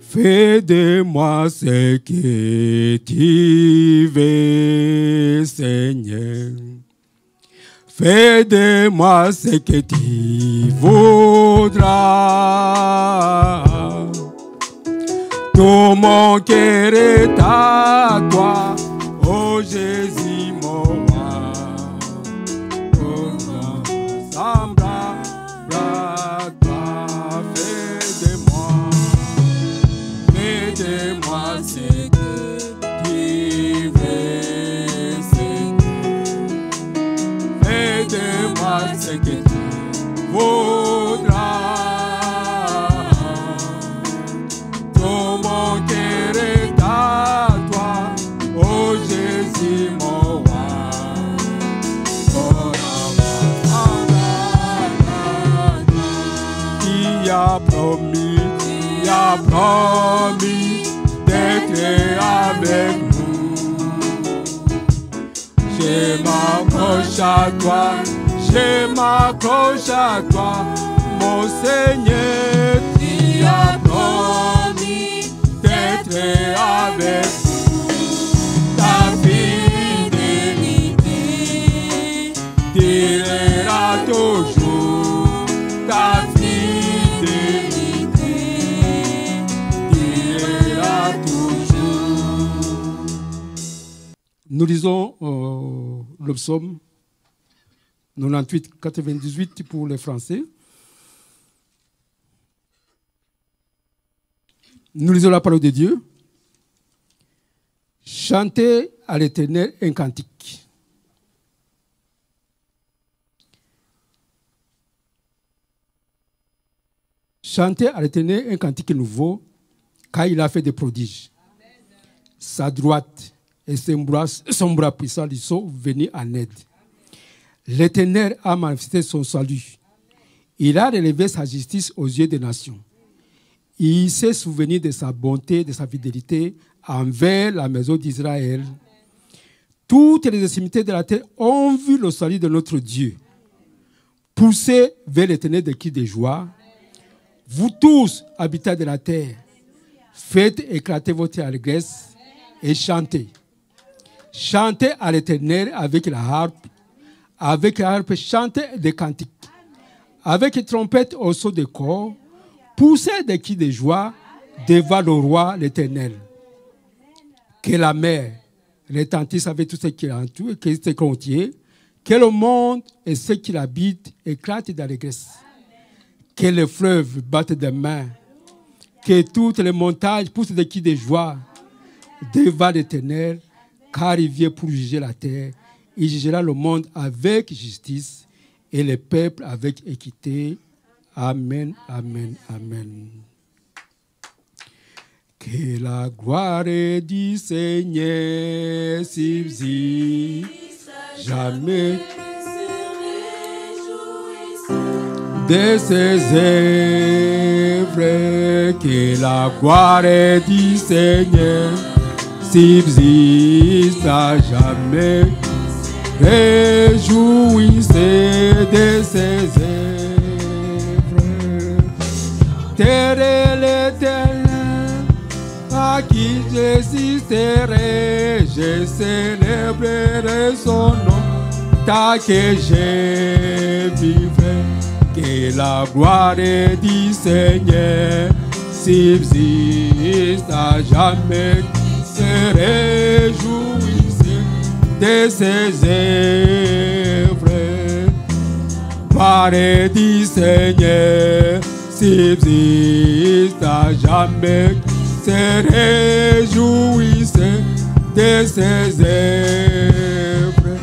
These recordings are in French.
Fais de moi ce que tu veux, Seigneur. Fais de moi ce que tu voudras. Tout mon cœur est à toi, oh Jésus mon roi. Oh, semblable à toi, fais de moi ce que tu veux, Seigneur. Fais de moi ce que tu voudras. Tout mon cœur est à toi, oh Jésus mon roi. Il a promis d'être avec nous. Je m'accroche à toi, mon Seigneur. Tu as promis d'être avec nous. Ta fidélité durera toujours. Ta fidélité durera toujours. Nous lisons le psaume 98-98 pour les Français. Nous lisons la parole de Dieu. Chantez à l'Éternel un cantique. Chantez à l'Éternel un cantique nouveau, car il a fait des prodiges. Sa droite et son bras puissant lui sont venus en aide. L'Éternel a manifesté son salut. Il a relevé sa justice aux yeux des nations. Il s'est souvenu de sa bonté, de sa fidélité envers la maison d'Israël. Toutes les extrémités de la terre ont vu le salut de notre Dieu. Poussez vers l'Éternel de cris de joie. Vous tous, habitants de la terre, faites éclater votre allégresse et chantez. Chantez à l'Éternel avec la harpe. Avec la harpe, chantez des cantiques. Avec les trompettes au son de corps, poussez des cris de joie devant le roi l'Éternel. Que la mer retentisse avec tout ce qui l'entoure, que ce contient, que le monde et ceux qui l'habitent éclatent d'allégresse. Que les fleuves battent des mains, que toutes les montagnes poussent des cris de joie devant l'Éternel, car il vient pour juger la terre. Il jugera le monde avec justice et le peuple avec équité. Amen, amen, amen. Que la gloire du Seigneur subsiste jamais de ses œuvres. Que la gloire du Seigneur subsiste à jamais. Réjouissez de ses œuvres. Terre et l'Éternel, à qui j'existerai, je célébrerai son nom, tant que je vivrai. Que la gloire du Seigneur subsiste à jamais. Se réjouissez de ses œuvres. Gloire du Seigneur subsiste à jamais. Se réjouissez de ses œuvres.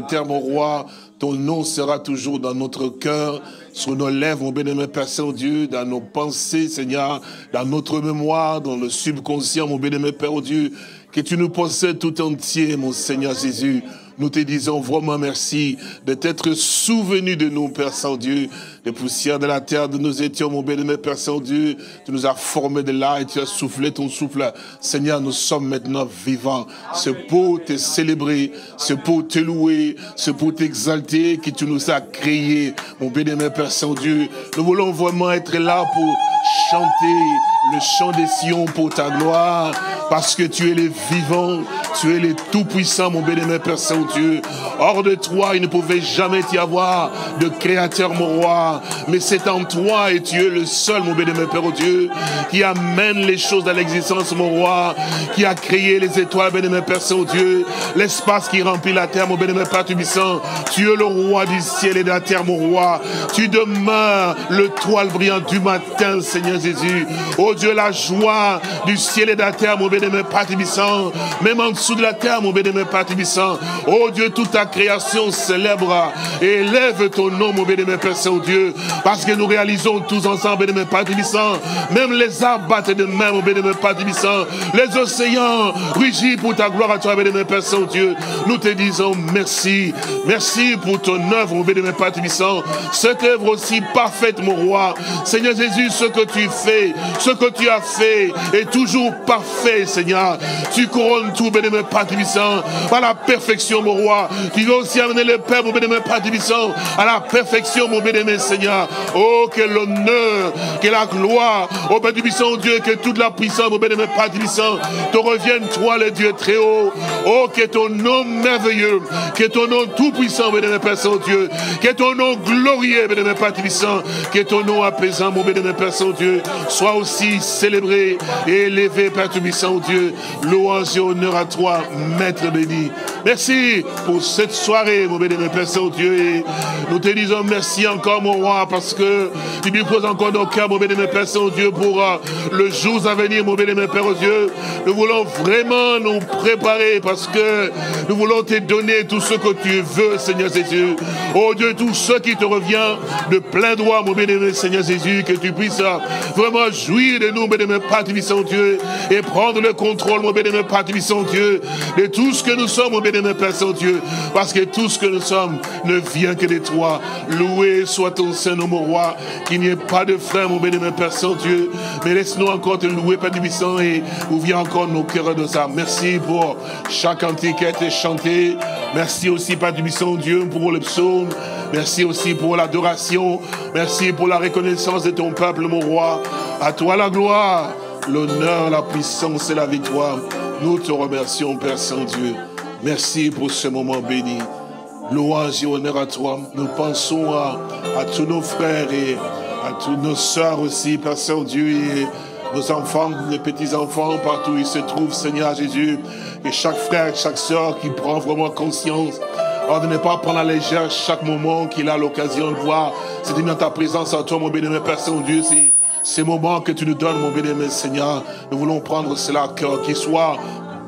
terre, mon roi, ton nom sera toujours dans notre cœur, sur nos lèvres, mon bien-aimé Père Saint-Dieu, dans nos pensées, Seigneur, dans notre mémoire, dans le subconscient, mon bien-aimé Père Dieu, que tu nous possèdes tout entier, mon Seigneur Jésus. Nous te disons vraiment merci de t'être souvenu de nous, Père Saint-Dieu, des poussières de la terre de nous étions, mon bien-aimé Père Saint-Dieu. Tu nous as formés de là et tu as soufflé ton souffle. Seigneur, nous sommes maintenant vivants. C'est pour te célébrer, c'est pour te louer, c'est pour t'exalter que tu nous as créés, mon bien-aimé Père Saint-Dieu. Nous voulons vraiment être là pour chanter le chant des Sion pour ta gloire, parce que tu es le vivant, tu es le tout-puissant, mon bien-aimé Père Saint-Dieu. Hors de toi, il ne pouvait jamais y avoir de créateur, mon roi, mais c'est en toi et tu es le seul, mon bien-aimé Père Dieu, qui amène les choses dans l'existence, mon roi, qui a créé les étoiles, bien-aimé Père Saint-Dieu, l'espace qui remplit la terre, mon bien-aimé Père Tubissant. Tu es le roi du ciel et de la terre, mon roi. Tu demeures le toile brillant du matin, Seigneur Jésus. Oh Dieu, la joie du ciel et de la terre, mon bien-aimé Père Tubissant. Même en dessous de la terre, mon bien-aimé Père Tubissant. Oh Dieu, toute ta création célèbre et élève ton nom, mon bien-aimé Père Saint-Dieu, parce que nous réalisons tous ensemble, bien-aimé Père Tubissant. Même les arbres battent de même, mon bien-aimé Père Tubissant. Les océans rugissent pour ta gloire à toi, bien-aimé Père Saint-Dieu. Nous te disons merci. Merci pour ton œuvre, mon bien-aimé Père Tubissant. Cette œuvre aussi parfaite, mon roi. Seigneur Jésus, ce que tu fais, ce que tu as fait est toujours parfait, Seigneur. Tu couronnes tout, bien-aimé Père Tubissant, par la perfection, mon roi. Tu veux aussi amener le Père, mon bien-aimé Père Tubissant, à la perfection, mon bien-aimé Seigneur. Oh, que l'honneur, que la gloire, oh Père Tubissant, Dieu, que toute la puissance, mon bien-aimé Père Tubissant, te revienne, toi, le Dieu très haut. Oh, que ton nom merveilleux, que ton nom tout-puissant, bien-aimé Père Saint-Dieu, que ton nom glorieux, bien-aimé Père Tubissant, que ton nom apaisant, mon bien-aimé Père Saint-Dieu, soit aussi célébré et élevé, Père Tubissant, Dieu. Louange et honneur à toi, Maître béni. Merci pour cette soirée, mon bien-aimé Père Saint-Dieu. Et nous te disons merci encore, mon roi, parce que tu nous poses encore nos cœurs, mon bien-aimé Père Saint-Dieu, pour le jour à venir, mon bien-aimé Père Dieu. Nous voulons vraiment nous préparer parce que nous voulons te donner tout ce que tu veux, Seigneur Jésus. Oh Dieu, tout ce qui te revient de plein droit, mon bien-aimé Seigneur Jésus, que tu puisses vraiment jouir de nous, bien-aimé Père Tubissant Dieu, et prendre le contrôle, mon bien-aimé Père Tubissant Dieu, de tout ce que nous sommes, mon bien-aimé Père Saint-Dieu, parce que tout ce que nous sommes ne vient que de toi. Loué soit ton Saint-Nom, mon roi, qu'il n'y ait pas de frein, mon bien-aimé Père Saint-Dieu, mais laisse-nous encore te louer, Père Tubissant, et ouvre encore nos cœurs de ça. Merci pour chaque cantique qui a été chanté. Merci aussi, Père Tubissant Dieu, pour le psaume. Merci aussi pour l'adoration. Merci pour la reconnaissance de ton peuple, mon roi. À toi la gloire, l'honneur, la puissance et la victoire. Nous te remercions, Père Saint-Dieu. Merci pour ce moment béni. Louange et honneur à toi. Nous pensons à tous nos frères et à tous nos sœurs aussi, Père Saint-Dieu, et nos enfants, les petits-enfants, partout où ils se trouvent, Seigneur Jésus. Et chaque frère, chaque sœur qui prend vraiment conscience de ne pas prendre à la légère chaque moment qu'il a l'occasion de voir. C'est dans ta présence à toi, mon bien-aimé Père Saint-Dieu. C'est ces moments que tu nous donnes, mon bien-aimé Seigneur. Nous voulons prendre cela à cœur, qu'il soit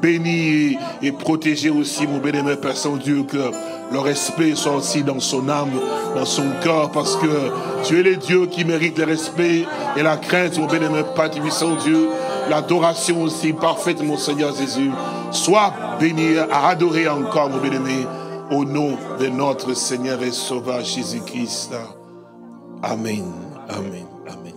béni et protégé aussi, mon bien-aimé Père Saint-Dieu, que le respect soit aussi dans son âme, dans son cœur, parce que tu es le Dieu qui mérite le respect et la crainte, mon bien-aimé Père Saint-Dieu. L'adoration aussi parfaite, mon Seigneur Jésus. Sois béni, à adorer encore, mon bien-aimé, au nom de notre Seigneur et Sauveur Jésus-Christ. Amen, amen, amen.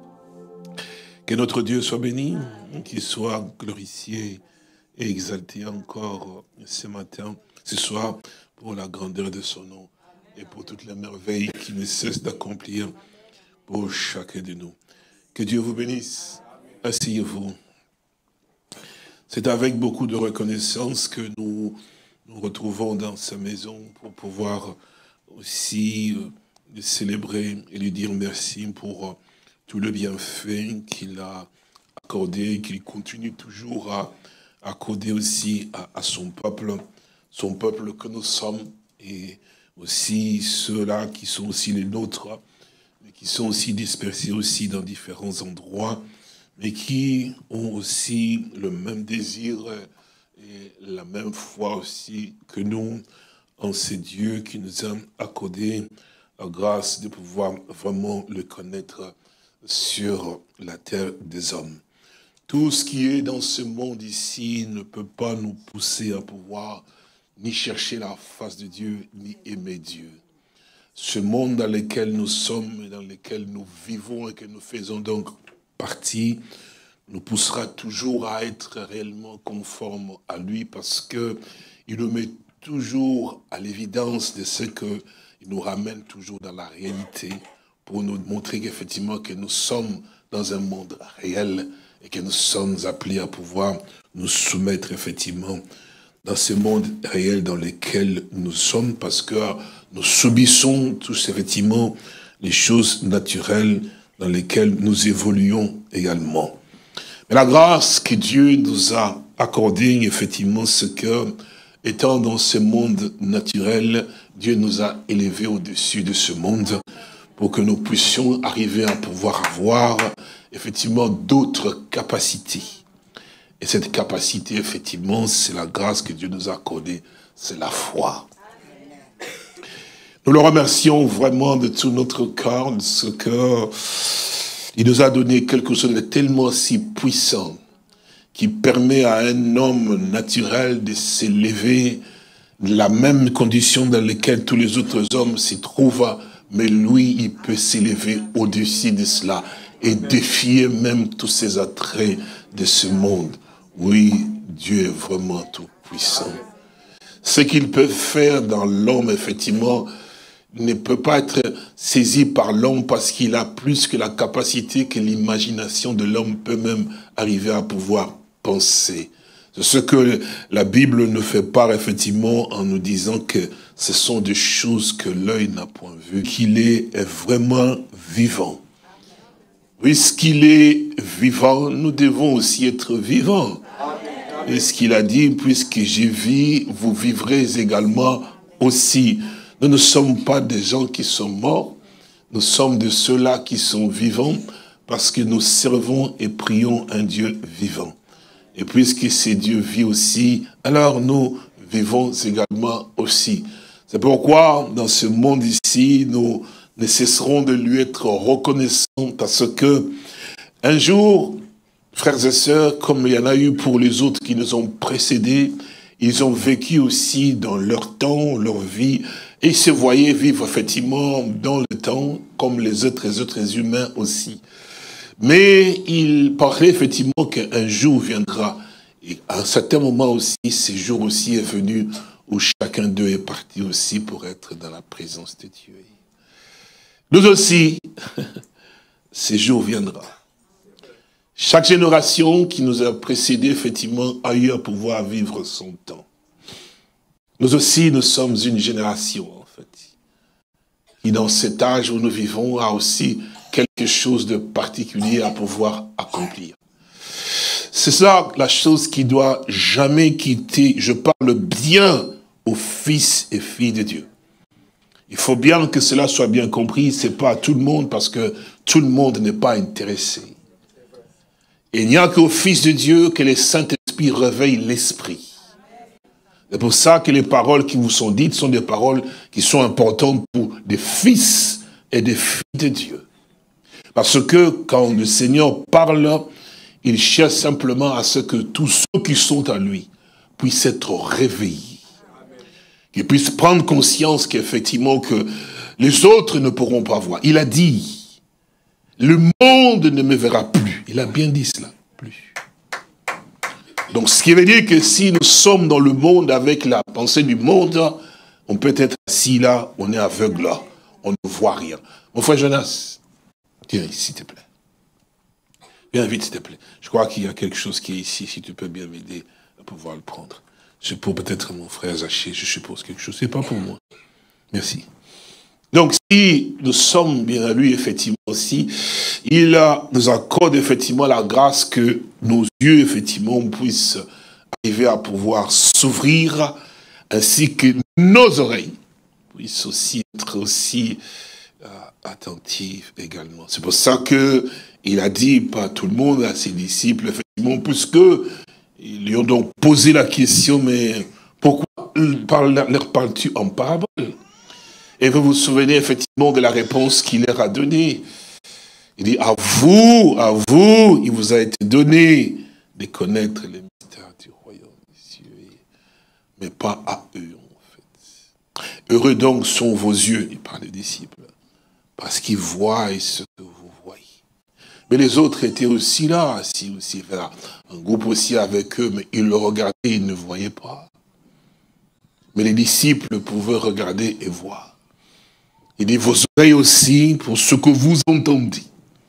Que notre Dieu soit béni, qu'il soit glorifié et exalté encore ce matin, ce soir, pour la grandeur de son nom et pour toutes les merveilles qu'il ne cesse d'accomplir pour chacun de nous. Que Dieu vous bénisse. Asseyez-vous. C'est avec beaucoup de reconnaissance que nous nous retrouvons dans sa maison pour pouvoir aussi le célébrer et lui dire merci pour tout le bienfait qu'il a accordé, qu'il continue toujours à accorder aussi à son peuple que nous sommes, et aussi ceux-là qui sont aussi les nôtres, mais qui sont aussi dispersés aussi dans différents endroits, mais qui ont aussi le même désir et la même foi aussi que nous en ce Dieu qui nous a accordé la grâce de pouvoir vraiment le connaître sur la terre des hommes. Tout ce qui est dans ce monde ici ne peut pas nous pousser à pouvoir ni chercher la face de Dieu, ni aimer Dieu. Ce monde dans lequel nous sommes et dans lequel nous vivons et que nous faisons donc partie, nous poussera toujours à être réellement conformes à lui parce que il nous met toujours à l'évidence de ce qu'il nous ramène toujours dans la réalité pour nous montrer qu'effectivement que nous sommes dans un monde réel et que nous sommes appelés à pouvoir nous soumettre effectivement dans ce monde réel dans lequel nous sommes parce que nous subissons tous effectivement les choses naturelles dans lesquelles nous évoluons également. Mais la grâce que Dieu nous a accordée, effectivement, c'est que, étant dans ce monde naturel, Dieu nous a élevés au-dessus de ce monde pour que nous puissions arriver à pouvoir avoir, effectivement, d'autres capacités. Et cette capacité, effectivement, c'est la grâce que Dieu nous a accordée, c'est la foi. Nous le remercions vraiment de tout notre cœur, de ce que il nous a donné quelque chose de tellement si puissant qui permet à un homme naturel de s'élever de la même condition dans laquelle tous les autres hommes s'y trouvent, mais lui, il peut s'élever au-dessus de cela et défier même tous ces attraits de ce monde. Oui, Dieu est vraiment tout puissant. Ce qu'il peut faire dans l'homme, effectivement, ne peut pas être saisi par l'homme parce qu'il a plus que la capacité que l'imagination de l'homme peut même arriver à pouvoir penser. C'est ce que la Bible nous fait part effectivement en nous disant que ce sont des choses que l'œil n'a point vues, qu'il est vraiment vivant. Puisqu'il est vivant, nous devons aussi être vivants. Et ce qu'il a dit, puisque j'ai vis, vous vivrez également aussi. Nous ne sommes pas des gens qui sont morts, nous sommes de ceux-là qui sont vivants parce que nous servons et prions un Dieu vivant. Et puisque ce Dieu vit aussi, alors nous vivons également aussi. C'est pourquoi dans ce monde ici, nous ne cesserons de lui être reconnaissants parce que un jour, frères et sœurs, comme il y en a eu pour les autres qui nous ont précédés, ils ont vécu aussi dans leur temps, leur vie, et ils se voyaient vivre effectivement dans le temps, comme les autres humains aussi. Mais ils parlaient effectivement qu'un jour viendra, et à un certain moment aussi, ce jour aussi est venu, où chacun d'eux est parti aussi pour être dans la présence de Dieu. Nous aussi, ce jour viendra. Chaque génération qui nous a précédés, effectivement, a eu à pouvoir vivre son temps. Nous aussi, nous sommes une génération, en fait, qui dans cet âge où nous vivons a aussi quelque chose de particulier à pouvoir accomplir. C'est ça la chose qui doit jamais quitter, je parle bien aux fils et filles de Dieu. Il faut bien que cela soit bien compris, c'est pas à tout le monde parce que tout le monde n'est pas intéressé. Et il n'y a qu'au Fils de Dieu que le Saint-Esprit réveille l'esprit. C'est pour ça que les paroles qui vous sont dites sont des paroles qui sont importantes pour des fils et des filles de Dieu. Parce que quand le Seigneur parle, il cherche simplement à ce que tous ceux qui sont à lui puissent être réveillés. Qu'ils puissent prendre conscience qu'effectivement que les autres ne pourront pas voir. Il a dit, le monde ne me verra plus. Il a bien dit cela, plus. Donc ce qui veut dire que si nous sommes dans le monde avec la pensée du monde, on peut être assis là, on est aveugle là, on ne voit rien. Mon frère Jonas, viens ici s'il te plaît. Viens vite s'il te plaît. Je crois qu'il y a quelque chose qui est ici, si tu peux bien m'aider à pouvoir le prendre. C'est pour peut-être mon frère Zaché, je suppose quelque chose. C'est pas pour moi. Merci. Donc, si nous sommes bien à lui, effectivement, aussi, il nous accorde, effectivement, la grâce que nos yeux, effectivement, puissent arriver à pouvoir s'ouvrir, ainsi que nos oreilles puissent aussi être aussi attentives également. C'est pour ça que il a dit, pas tout le monde, à ses disciples, effectivement, puisque ils lui ont donc posé la question, mais pourquoi leur parles-tu en parabole? Et vous vous souvenez effectivement de la réponse qu'il leur a donnée. Il dit, à vous, il vous a été donné de connaître les mystères du royaume des cieux, mais pas à eux, en fait. Heureux donc sont vos yeux, il parle des disciples, parce qu'ils voient ce que vous voyez. Mais les autres étaient aussi là, assis aussi, un groupe aussi avec eux, mais ils le regardaient, ils ne voyaient pas. Mais les disciples pouvaient regarder et voir. Il dit, vos oreilles aussi, pour ce que vous entendez.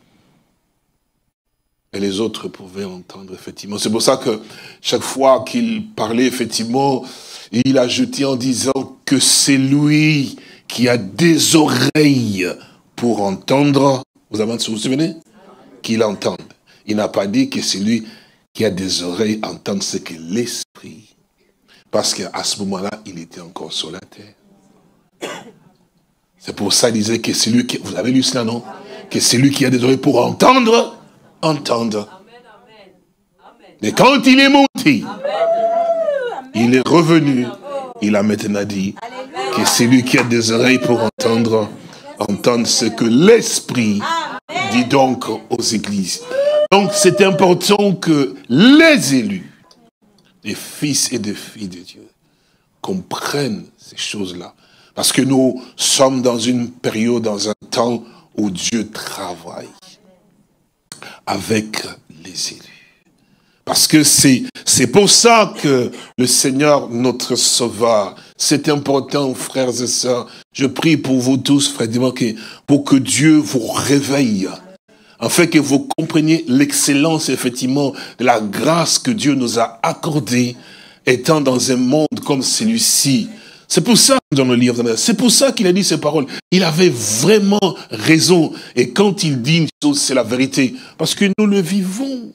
Et les autres pouvaient entendre, effectivement. C'est pour ça que chaque fois qu'il parlait, effectivement, il ajoutait en disant que c'est lui qui a des oreilles pour entendre. Vous vous souvenez? Qu'il entende. Il n'a pas dit que c'est lui qui a des oreilles entendre ce que l'esprit. Parce qu'à ce moment-là, il était encore sur la terre. C'est pour ça qu'il disait que c'est lui qui... Vous avez lu cela, non? Que c'est lui qui a des oreilles pour entendre. Mais quand il est monté, il est revenu. Il a maintenant dit que c'est lui qui a des oreilles pour entendre ce que l'Esprit dit donc aux églises. Donc c'est important que les élus, les fils et des filles de Dieu, comprennent ces choses-là. Parce que nous sommes dans une période, dans un temps où Dieu travaille avec les élus. Parce que c'est pour ça que le Seigneur, notre Sauveur, c'est important, frères et sœurs. Je prie pour vous tous, frères, pour que Dieu vous réveille, afin que vous compreniez l'excellence, effectivement, de la grâce que Dieu nous a accordée, étant dans un monde comme celui-ci. C'est pour ça que dans le livre, c'est pour ça qu'il a dit ces paroles. Il avait vraiment raison. Et quand il dit une chose, c'est la vérité. Parce que nous le vivons.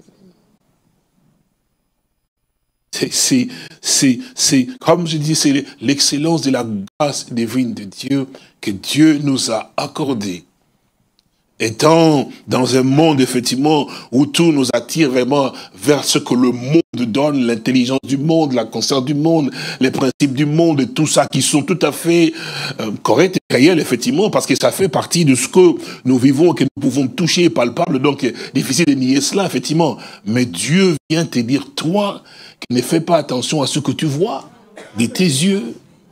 C'est, comme je dis, c'est l'excellence de la grâce divine de Dieu que Dieu nous a accordé. Étant dans un monde, effectivement, où tout nous attire vraiment vers ce que le monde donne, l'intelligence du monde, la conscience du monde, les principes du monde, et tout ça qui sont tout à fait corrects et réels, effectivement, parce que ça fait partie de ce que nous vivons, que nous pouvons toucher, palpable, donc difficile de nier cela, effectivement. Mais Dieu vient te dire, toi, qui ne fais pas attention à ce que tu vois de tes yeux.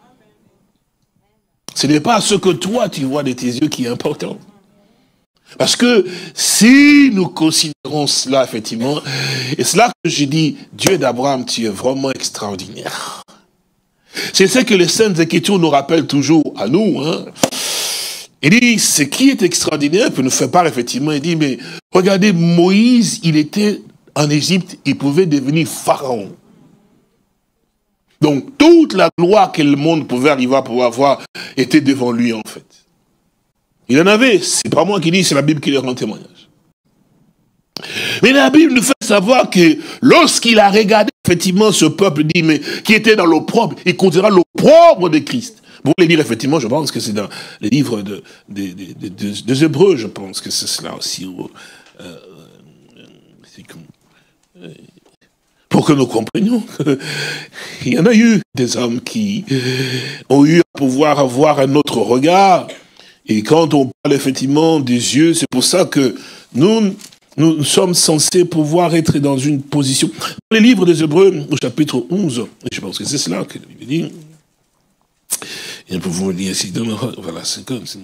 Ce n'est pas ce que toi, tu vois de tes yeux qui est important. Parce que si nous considérons cela, effectivement, et cela que je dis, Dieu d'Abraham, tu es vraiment extraordinaire. C'est ce que les Saintes Écritures nous rappellent toujours à nous. Hein. Il dit, ce qui est extraordinaire peut nous faire part, effectivement, il dit, mais regardez, Moïse, il était en Égypte, il pouvait devenir pharaon. Donc, toute la gloire que le monde pouvait arriver à pouvoir avoir était devant lui, en fait. Il en avait, c'est pas moi qui dis, c'est la Bible qui leur rend témoignage. Mais la Bible nous fait savoir que lorsqu'il a regardé effectivement ce peuple dit, mais qui était dans l'opprobre, il considéra l'opprobre de Christ. Vous voulez dire effectivement, je pense que c'est dans les livres des Hébreux, je pense que c'est cela aussi. Pour que nous comprenions qu'il y en a eu des hommes qui ont eu à pouvoir avoir un autre regard. Et quand on parle effectivement des yeux, c'est pour ça que nous sommes censés pouvoir être dans une position. Dans les livres des Hébreux, au chapitre 11, je pense que c'est cela que la Bible dit. Et pour vous dire ici, voilà, c'est comme ça.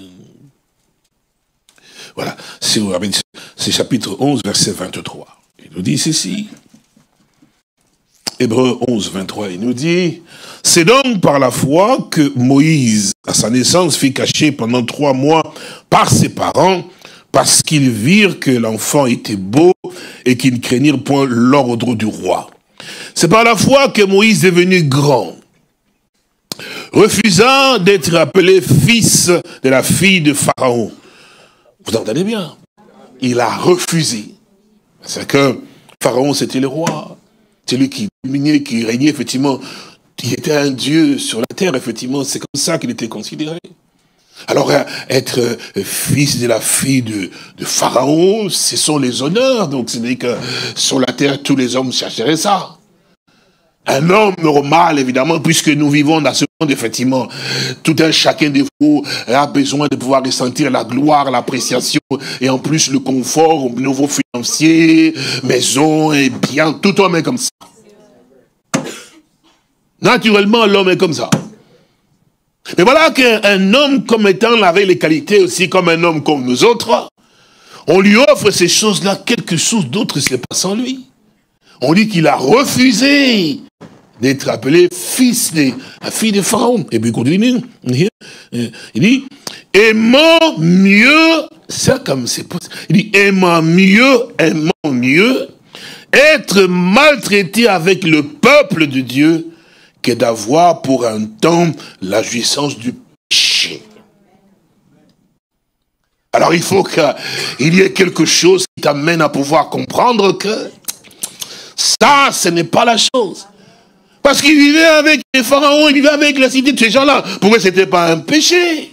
Voilà, c'est chapitre 11, verset 23. Il nous dit ceci. Hébreux 11, 23, il nous dit, c'est donc par la foi que Moïse, à sa naissance, fut caché pendant 3 mois par ses parents, parce qu'ils virent que l'enfant était beau et qu'ils ne craignirent point l'ordre du roi. C'est par la foi que Moïse est devenu grand, refusant d'être appelé fils de la fille de Pharaon. Vous entendez bien? Il a refusé. C'est que Pharaon, c'était le roi. C'est lui qui dominait, qui régnait, effectivement. Il était un dieu sur la terre, effectivement. C'est comme ça qu'il était considéré. Alors, être fils de la fille de Pharaon, ce sont les honneurs. Donc, c'est-à-dire que sur la terre, tous les hommes chercheraient ça. Un homme normal, évidemment, puisque nous vivons dans ce monde, effectivement, tout un chacun de vous a besoin de pouvoir ressentir la gloire, l'appréciation, et en plus le confort au niveau financier, maison et bien, tout homme est comme ça. Naturellement, l'homme est comme ça. Mais voilà qu'un homme comme étant avec les qualités aussi comme un homme comme nous autres, on lui offre ces choses-là, quelque chose d'autre se passe en lui. On dit qu'il a refusé d'être appelé fille de Pharaon. Et puis il continue, il dit, aimant mieux, ça comme c'est possible, il dit, aimant mieux, être maltraité avec le peuple de Dieu, que d'avoir pour un temps la jouissance du péché. Alors il faut qu'il y ait quelque chose qui t'amène à pouvoir comprendre que ça, ce n'est pas la chose. Parce qu'il vivait avec les pharaons, il vivait avec la cité de ces gens-là. Pour eux, ce n'était pas un péché.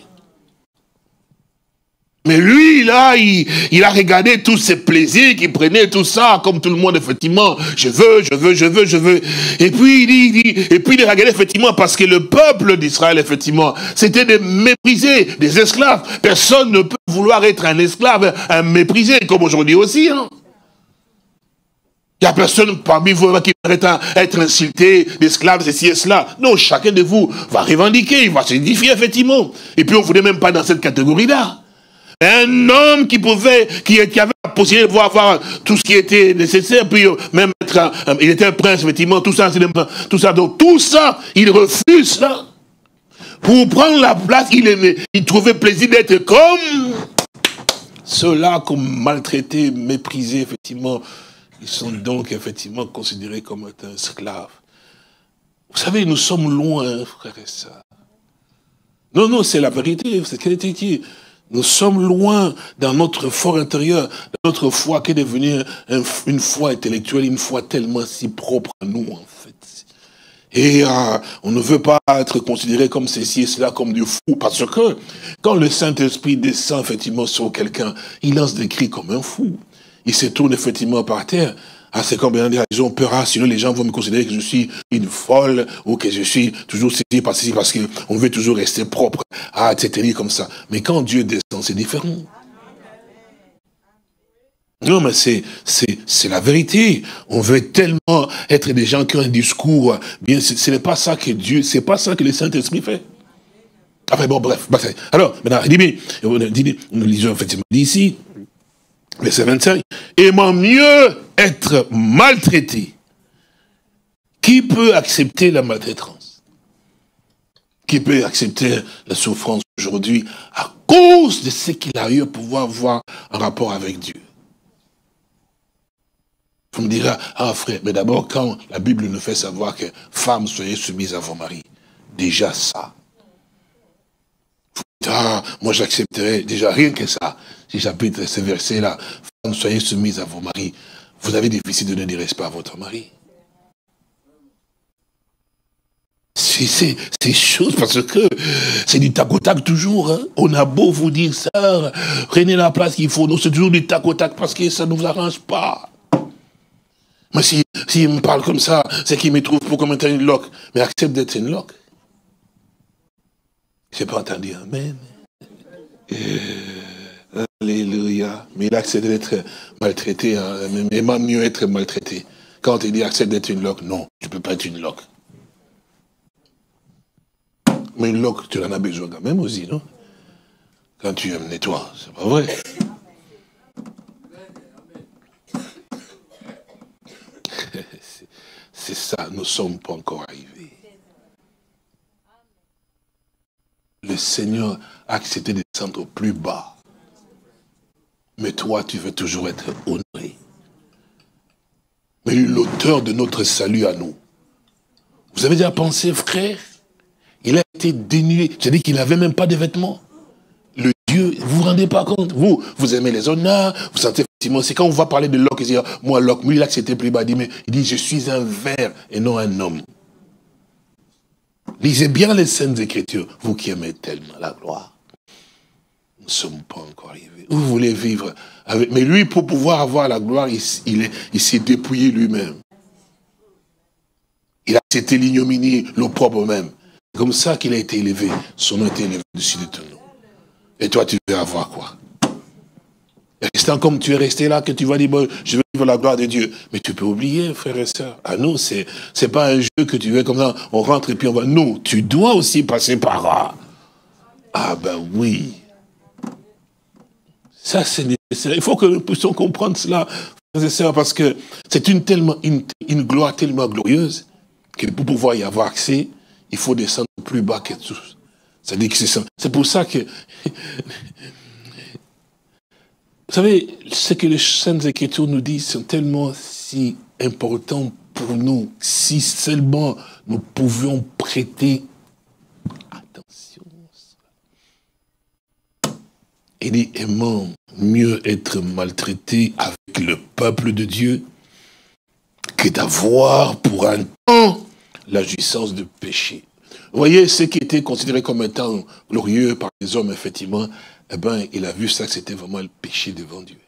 Mais lui, là, il a regardé tous ces plaisirs qu'il prenait, tout ça, comme tout le monde, effectivement. Je veux. Et puis, il a regardé, effectivement, parce que le peuple d'Israël, effectivement, c'était des méprisés, des esclaves. Personne ne peut vouloir être un esclave, un méprisé, comme aujourd'hui aussi, hein. Il n'y a personne parmi vous qui va être insulté, d'esclave, ceci et cela. Non, chacun de vous va revendiquer, il va s'édifier, effectivement. Et puis, on ne voulait même pas dans cette catégorie-là. Un homme qui avait la possibilité de pouvoir avoir tout ce qui était nécessaire, puis même il était un prince, effectivement, tout ça. Donc tout ça, il refuse ça. Pour prendre la place, il trouvait plaisir d'être comme ceux-là, comme maltraités, méprisés, effectivement. Ils sont donc, effectivement, considérés comme un esclave. Vous savez, nous sommes loin, frères et sœurs. Non, c'est la vérité, c'est ce qui dit. Nous sommes loin dans notre fort intérieur, dans notre foi qui est devenue une foi intellectuelle, une foi tellement si propre à nous, en fait. Et on ne veut pas être considéré comme ceci et cela, comme du fou, parce que quand le Saint-Esprit descend effectivement sur quelqu'un, il lance des cris comme un fou. Il se tourne effectivement par terre. Ah, c'est comme bien dire, ils ont peur, sinon les gens vont me considérer que je suis une folle, ou que je suis toujours ceci, parce qu'on veut toujours rester propre, etc. comme ça. Mais quand Dieu descend, c'est différent. Non, mais c'est la vérité. On veut tellement être des gens qui ont un discours, bien, ce n'est pas ça que Dieu, c'est pas ça que le Saint-Esprit fait. Après, bon, bref. Alors, maintenant, nous lisons effectivement ici, verset 25, aimant mieux être maltraité. Qui peut accepter la maltraitance? Qui peut accepter la souffrance aujourd'hui à cause de ce qu'il a eu à pouvoir avoir un rapport avec Dieu? Vous me direz, ah frère, mais d'abord quand la Bible nous fait savoir que femmes soyez soumises à vos maris, déjà ça. Ah, moi j'accepterais déjà rien que ça. Si j'applique ce verset-là, femmes soyez soumises à vos maris, vous avez difficile de ne dire pas à votre mari. C'est chose parce que c'est du tac au tac toujours. Hein. On a beau vous dire ça, prenez la place qu'il faut. Non, c'est toujours du tac au tac parce que ça ne vous arrange pas. Mais s'il me parle comme ça, c'est qu'il me trouve pour comme étant une loque. Mais accepte d'être une loque. Je n'ai pas entendu amen. Alléluia. Mais il accepte d'être maltraité. Hein, mais même mieux être maltraité. Quand il dit accepte d'être une loque, non, tu ne peux pas être une loque. Mais une loque, tu en as besoin quand même aussi, non? Quand tu aimes nettoyer, c'est pas vrai. C'est ça, nous ne sommes pas encore arrivés. Le Seigneur a accepté de descendre au plus bas. Mais toi, tu veux toujours être honoré. Mais l'auteur de notre salut à nous. Vous avez déjà pensé, frère? Il a été dénué. C'est-à-dire qu'il n'avait même pas de vêtements. Le Dieu, vous vous rendez pas compte? Vous aimez les honneurs, vous sentez effectivement, c'est quand on va parler de Locke, il dit, moi Locke, lui il a accepté plus bas, il dit, je suis un ver et non un homme. Lisez bien les Saintes Écritures, vous qui aimez tellement la gloire. Nous ne sommes pas encore arrivés. Vous voulez vivre avec... Mais lui, pour pouvoir avoir la gloire, il s'est dépouillé lui-même. Il a accepté l'ignominie, l'opprobre même. C'est comme ça qu'il a été élevé. Son nom a été élevé dessus de ton nom. Et toi, tu veux avoir quoi? Restant comme tu es resté là, que tu vas dire, bon, je veux vivre la gloire de Dieu. Mais tu peux oublier, frères et sœurs. À nous, c'est pas un jeu que tu veux comme ça, on rentre et puis on va. Non, tu dois aussi passer par là. Ah ben oui. Ça, c'est nécessaire. Il faut que nous puissions comprendre cela, frères et sœurs, parce que c'est une gloire tellement glorieuse que pour pouvoir y avoir accès, il faut descendre plus bas que tout. C'est-à-dire que c'est pour ça que... Vous savez, ce que les Saintes Écritures nous disent sont tellement si importants pour nous, si seulement nous pouvions prêter attention. Il dit, aimant mieux être maltraité avec le peuple de Dieu que d'avoir pour un temps la jouissance de péché. Vous voyez, ce qui était considéré comme étant glorieux par les hommes, effectivement, eh bien, il a vu ça que c'était vraiment le péché devant Dieu.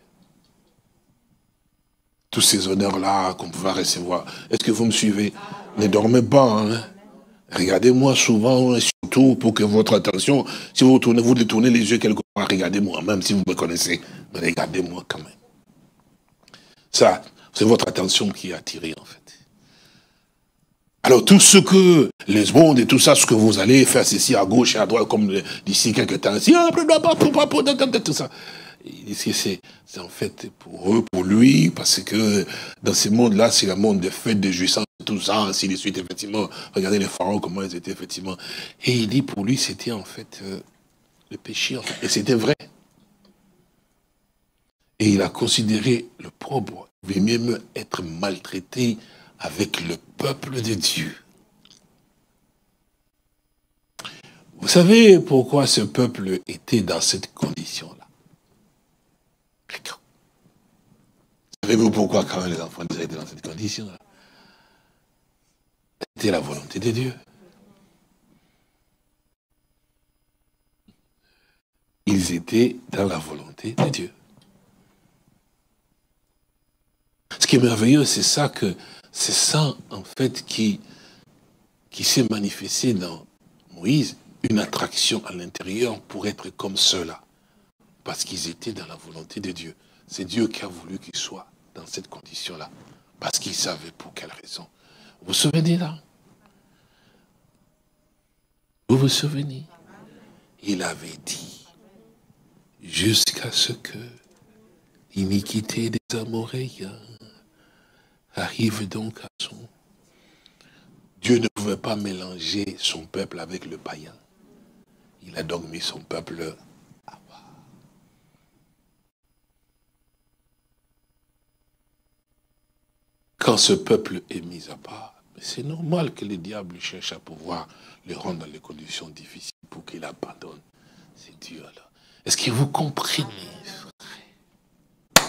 Tous ces honneurs-là qu'on pouvait recevoir. Est-ce que vous me suivez? Ne dormez pas, hein? Regardez-moi souvent, et surtout pour que votre attention, si vous détournez les yeux quelque part, regardez-moi, même si vous me connaissez, mais regardez-moi quand même. Ça, c'est votre attention qui est attirée, en fait. Alors tout ce que les mondes et tout ça, ce que vous allez faire ceci à gauche et à droite, comme d'ici quelques temps, tout ça. C'est en fait pour eux, pour lui, parce que dans ce monde-là, c'est le monde des fêtes, des jouissances, tout ça, ainsi de suite, effectivement. Regardez les pharaons, comment ils étaient, effectivement. Et il dit, pour lui, c'était en fait le péché, en fait. Et c'était vrai. Et il a considéré le propre, il vaut mieux être maltraité avec le peuple de Dieu. Vous savez pourquoi ce peuple était dans cette condition-là? Savez-vous pourquoi quand les enfants étaient dans cette condition-là? C'était la volonté de Dieu. Ils étaient dans la volonté de Dieu. Ce qui est merveilleux, c'est ça, en fait, qui s'est manifesté dans Moïse, une attraction à l'intérieur pour être comme ceux-là. Parce qu'ils étaient dans la volonté de Dieu. C'est Dieu qui a voulu qu'ils soient dans cette condition-là. Parce qu'il savait pour quelle raison. Vous vous souvenez là? Vous vous souvenez? Il avait dit, jusqu'à ce que l'iniquité des Amoréens arrive donc à son... Dieu ne pouvait pas mélanger son peuple avec le païen. Il a donc mis son peuple à part. Quand ce peuple est mis à part, c'est normal que le diable cherche à pouvoir le rendre dans les conditions difficiles pour qu'il abandonne. C'est Dieu alors. Est-ce que vous comprenez, frère?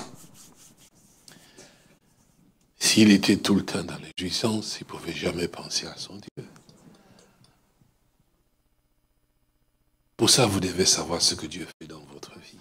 S'il était tout le temps dans les jouissances, il ne pouvait jamais penser à son Dieu. Pour ça, vous devez savoir ce que Dieu fait dans votre vie.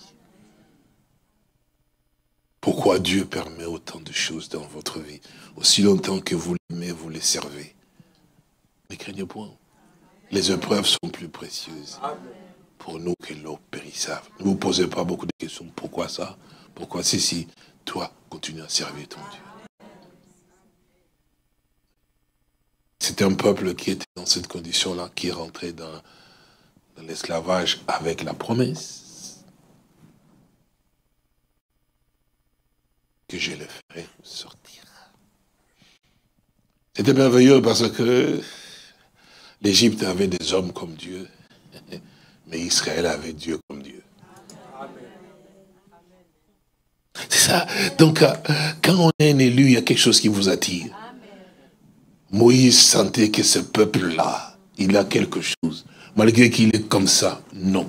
Pourquoi Dieu permet autant de choses dans votre vie? Aussi longtemps que vous l'aimez, vous les servez. Ne craignez point. Les épreuves sont plus précieuses pour nous que l'eau périssable. Ne vous posez pas beaucoup de questions. Pourquoi ça? Pourquoi ceci? Toi, continue à servir ton Dieu. C'est un peuple qui était dans cette condition-là, qui est rentré dans l'esclavage avec la promesse que je le ferai sortir. C'était merveilleux parce que l'Égypte avait des hommes comme Dieu, mais Israël avait Dieu comme Dieu. C'est ça. Donc, quand on est un élu, il y a quelque chose qui vous attire. Moïse sentait que ce peuple-là, il a quelque chose. Malgré qu'il est comme ça, non.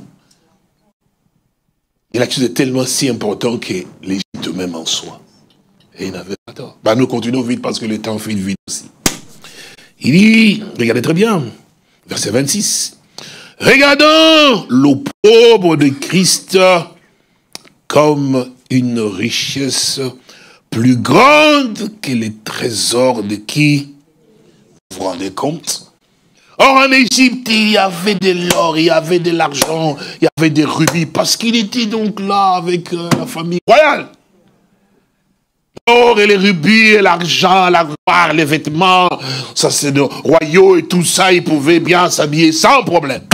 Il y a quelque chose de tellement si important que l'Égypte même en soi. Et il n'avait pas tort. Nous continuons vite parce que le temps fait vite aussi. Il dit, regardez très bien, verset 26. Regardons l'opprobre de Christ comme une richesse plus grande que les trésors de qui? Vous vous rendez compte? Or, en Égypte, il y avait de l'or, il y avait de l'argent, il y avait des rubis, parce qu'il était donc là avec la famille royale. L'or et les rubis et l'argent, la gloire, les vêtements, ça c'est de royaux et tout ça, ils pouvaient bien s'habiller sans problème.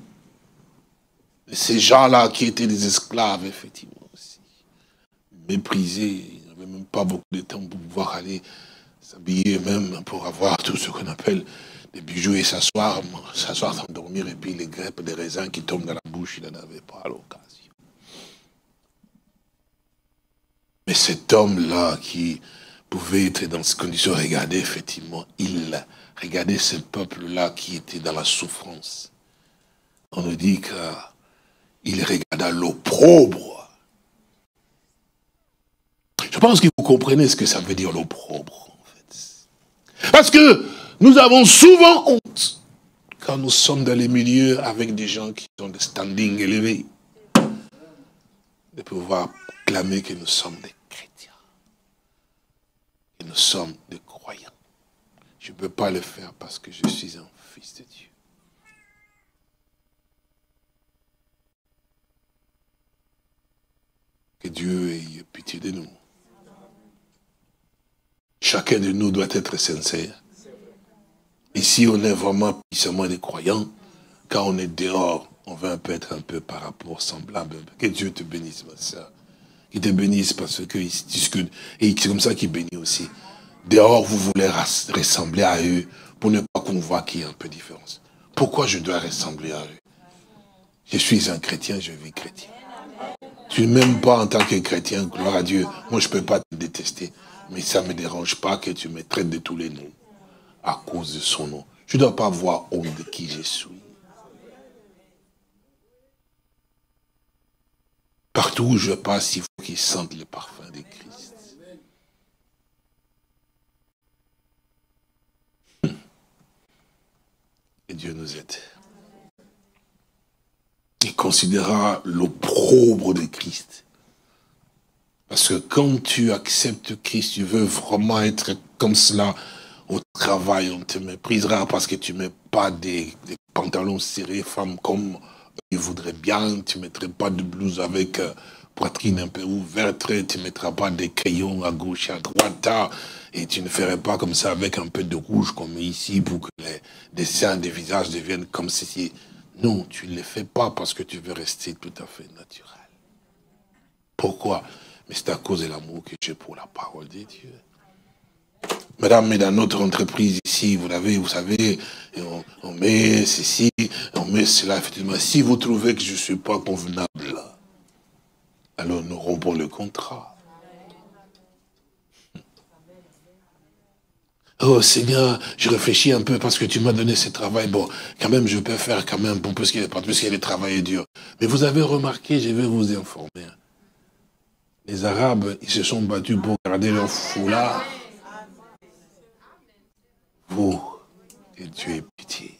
Et ces gens-là qui étaient des esclaves, effectivement, aussi, méprisés, ils n'avaient même pas beaucoup de temps pour pouvoir aller s'habiller, même pour avoir tout ce qu'on appelle des bijoux et s'asseoir, s'endormir, et puis les grappes des raisins qui tombent dans la bouche, il n'en avait pas à l'occasion. Mais cet homme-là qui pouvait être dans ces conditions, regardez, effectivement, regardez ce peuple-là qui était dans la souffrance. On nous dit qu'il regarda l'opprobre. Je pense que vous comprenez ce que ça veut dire l'opprobre, en fait. Parce que nous avons souvent honte quand nous sommes dans les milieux avec des gens qui ont des standings élevés, de pouvoir clamer que nous sommes des chrétiens, que nous sommes des croyants. Je ne peux pas le faire parce que je suis un fils de Dieu. Que Dieu ait pitié de nous. Chacun de nous doit être sincère. Ici, on est vraiment puissamment des croyants. Quand on est dehors, on veut un peu être un peu par rapport semblable. Que Dieu te bénisse, ma soeur. Qu'il te bénisse parce qu'ils discutent. Et c'est comme ça qu'il bénit aussi. Dehors, vous voulez ressembler à eux pour ne pas qu'on voit qu'il y a un peu de différence. Pourquoi je dois ressembler à eux? Je suis un chrétien, je vis chrétien. Tu ne m'aimes pas en tant que chrétien, gloire à Dieu. Moi, je ne peux pas te détester. Mais ça ne me dérange pas que tu me traites de tous les noms à cause de son nom. Je ne dois pas avoir honte de qui je suis. Partout où je passe, il faut qu'ils sentent le parfum de Christ. Et Dieu nous aide. Il considérera l'opprobre de Christ. Parce que quand tu acceptes Christ, tu veux vraiment être comme cela au travail, on te méprisera parce que tu ne mets pas des pantalons serrés, femmes comme ils voudraient bien, tu ne mettrais pas de blouse avec poitrine un peu ouverte, tu ne mettras pas des crayons à gauche et à droite, et tu ne ferais pas comme ça avec un peu de rouge comme ici pour que les dessins des visages deviennent comme ceci. Non, tu ne les fais pas parce que tu veux rester tout à fait naturel. Pourquoi? Mais c'est à cause de l'amour que j'ai pour la parole de Dieu. Madame, mais dans notre entreprise ici, vous savez, on met ceci, on met cela, effectivement. Si vous trouvez que je ne suis pas convenable, alors nous rompons le contrat. Oh Seigneur, je réfléchis un peu parce que tu m'as donné ce travail. Bon, quand même, je peux faire quand même, bon, puisqu'il le travail est dur. Mais vous avez remarqué, je vais vous informer. Les Arabes, ils se sont battus pour garder leur foulard. Vous, que Dieu ait pitié.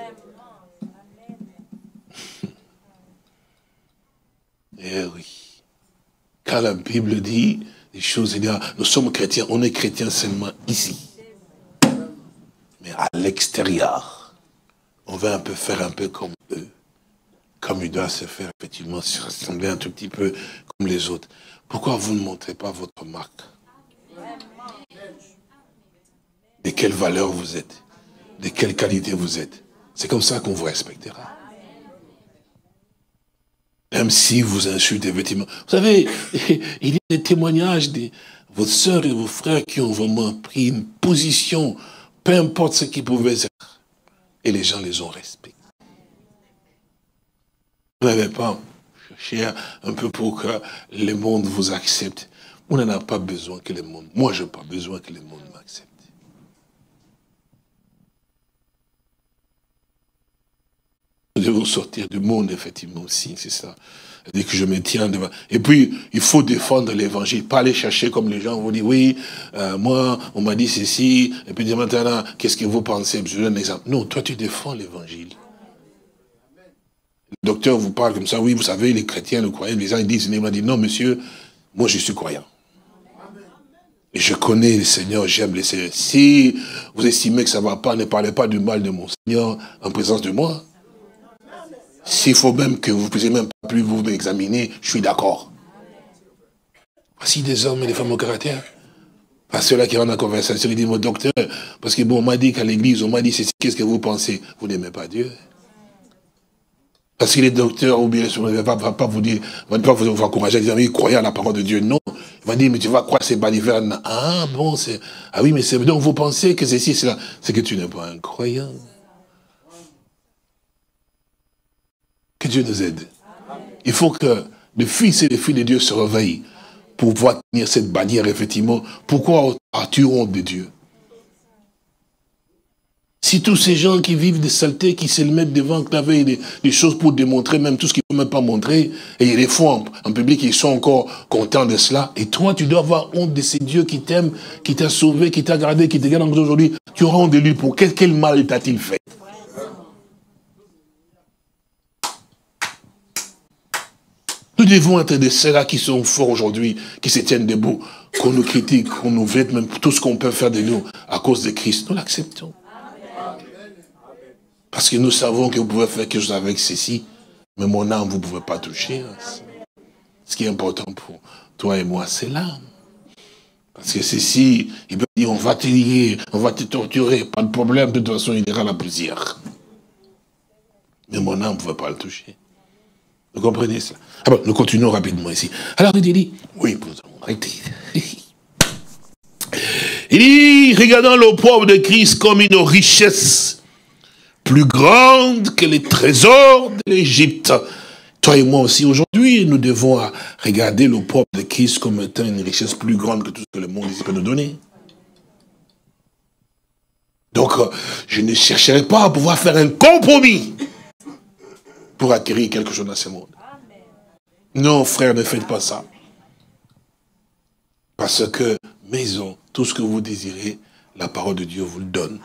Eh oui. Quand la Bible dit des choses, nous sommes chrétiens, on est chrétiens seulement ici. Mais à l'extérieur, on veut un peu faire un peu comme eux. Comme il doit se faire, effectivement, se ressembler un tout petit peu comme les autres. Pourquoi vous ne montrez pas votre marque? De quelle valeur vous êtes? De quelle qualité vous êtes? C'est comme ça qu'on vous respectera. Même si vous insultez, effectivement. Vous savez, il y a des témoignages de vos sœurs et vos frères qui ont vraiment pris une position, peu importe ce qu'ils pouvaient être. Et les gens les ont respectés. Vous n'avez pas cherché un peu pour que le monde vous accepte. On n'en a pas besoin que le monde. Moi, je n'ai pas besoin que le monde m'accepte. Nous devons sortir du monde, effectivement, aussi, c'est ça. Dès que je me tiens devant. Et puis, il faut défendre l'évangile, pas aller chercher comme les gens vous disent, oui, moi, on m'a dit ceci, et puis maintenant, qu'est-ce que vous pensez? Je donne un exemple. Non, toi, tu défends l'évangile. Le docteur vous parle comme ça, oui, vous savez, les chrétiens, les croyants, les gens, ils disent, il m'a dit, non, monsieur, moi, je suis croyant. Et je connais le Seigneur, j'aime le Seigneur. Si vous estimez que ça ne va pas, ne parlez pas du mal de mon Seigneur en présence de moi. S'il faut même que vous ne puissiez même plus vous m'examiner, je suis d'accord. Voici des hommes et des femmes au caractère. Pas ceux-là qui rentrent en conversation, ils disent, mon docteur, parce que bon, on m'a dit qu'à l'église, on m'a dit, qu'est-ce que vous pensez? Vous n'aimez pas Dieu. Parce que les docteurs, ou bien, ne va pas vous dire, va pas vous encourager à dire, oui, croyez à la parole de Dieu. Non. Il va dire, mais tu vas croire ces balivernes. Ah bon, ah oui, mais c'est, donc vous pensez que c'est cela. C'est que tu n'es pas un croyant. Que Dieu nous aide. Il faut que les fils et les filles de Dieu se réveillent pour pouvoir tenir cette bannière, effectivement. Pourquoi as-tu honte de Dieu? Si tous ces gens qui vivent des saletés, qui se le mettent devant, qui avaient des choses pour démontrer, même tout ce qu'ils ne peuvent même pas montrer, et ils les font en public, ils sont encore contents de cela. Et toi, tu dois avoir honte de ces dieux qui t'aiment, qui t'a sauvé, qui t'a gardé, qui te garde encore aujourd'hui. Tu auras honte de lui pour quel mal t'a-t-il fait? Nous devons être de ceux-là qui sont forts aujourd'hui, qui se tiennent debout, qu'on nous critique, qu'on nous vête, même tout ce qu'on peut faire de nous à cause de Christ. Nous l'acceptons. Parce que nous savons que vous pouvez faire quelque chose avec ceci, mais mon âme, vous ne pouvez pas toucher. Ce qui est important pour toi et moi, c'est l'âme. Parce que ceci, il peut dire, on va te lier, on va te torturer, pas de problème, de toute façon, il ira à la poussière. Mais mon âme ne pouvait pas le toucher. Vous comprenez ça? Ah bon, nous continuons rapidement ici. Alors il dit, oui, nous allons arrêter. Il dit, regardant l'opprobre de Christ comme une richesse plus grande que les trésors de l'Égypte. Toi et moi aussi, aujourd'hui, nous devons regarder l'opprobre de Christ comme étant une richesse plus grande que tout ce que le monde ici peut nous donner. Donc, je ne chercherai pas à pouvoir faire un compromis pour acquérir quelque chose dans ce monde. Non, frère, ne faites pas ça. Parce que, maison, tout ce que vous désirez, la parole de Dieu vous le donne.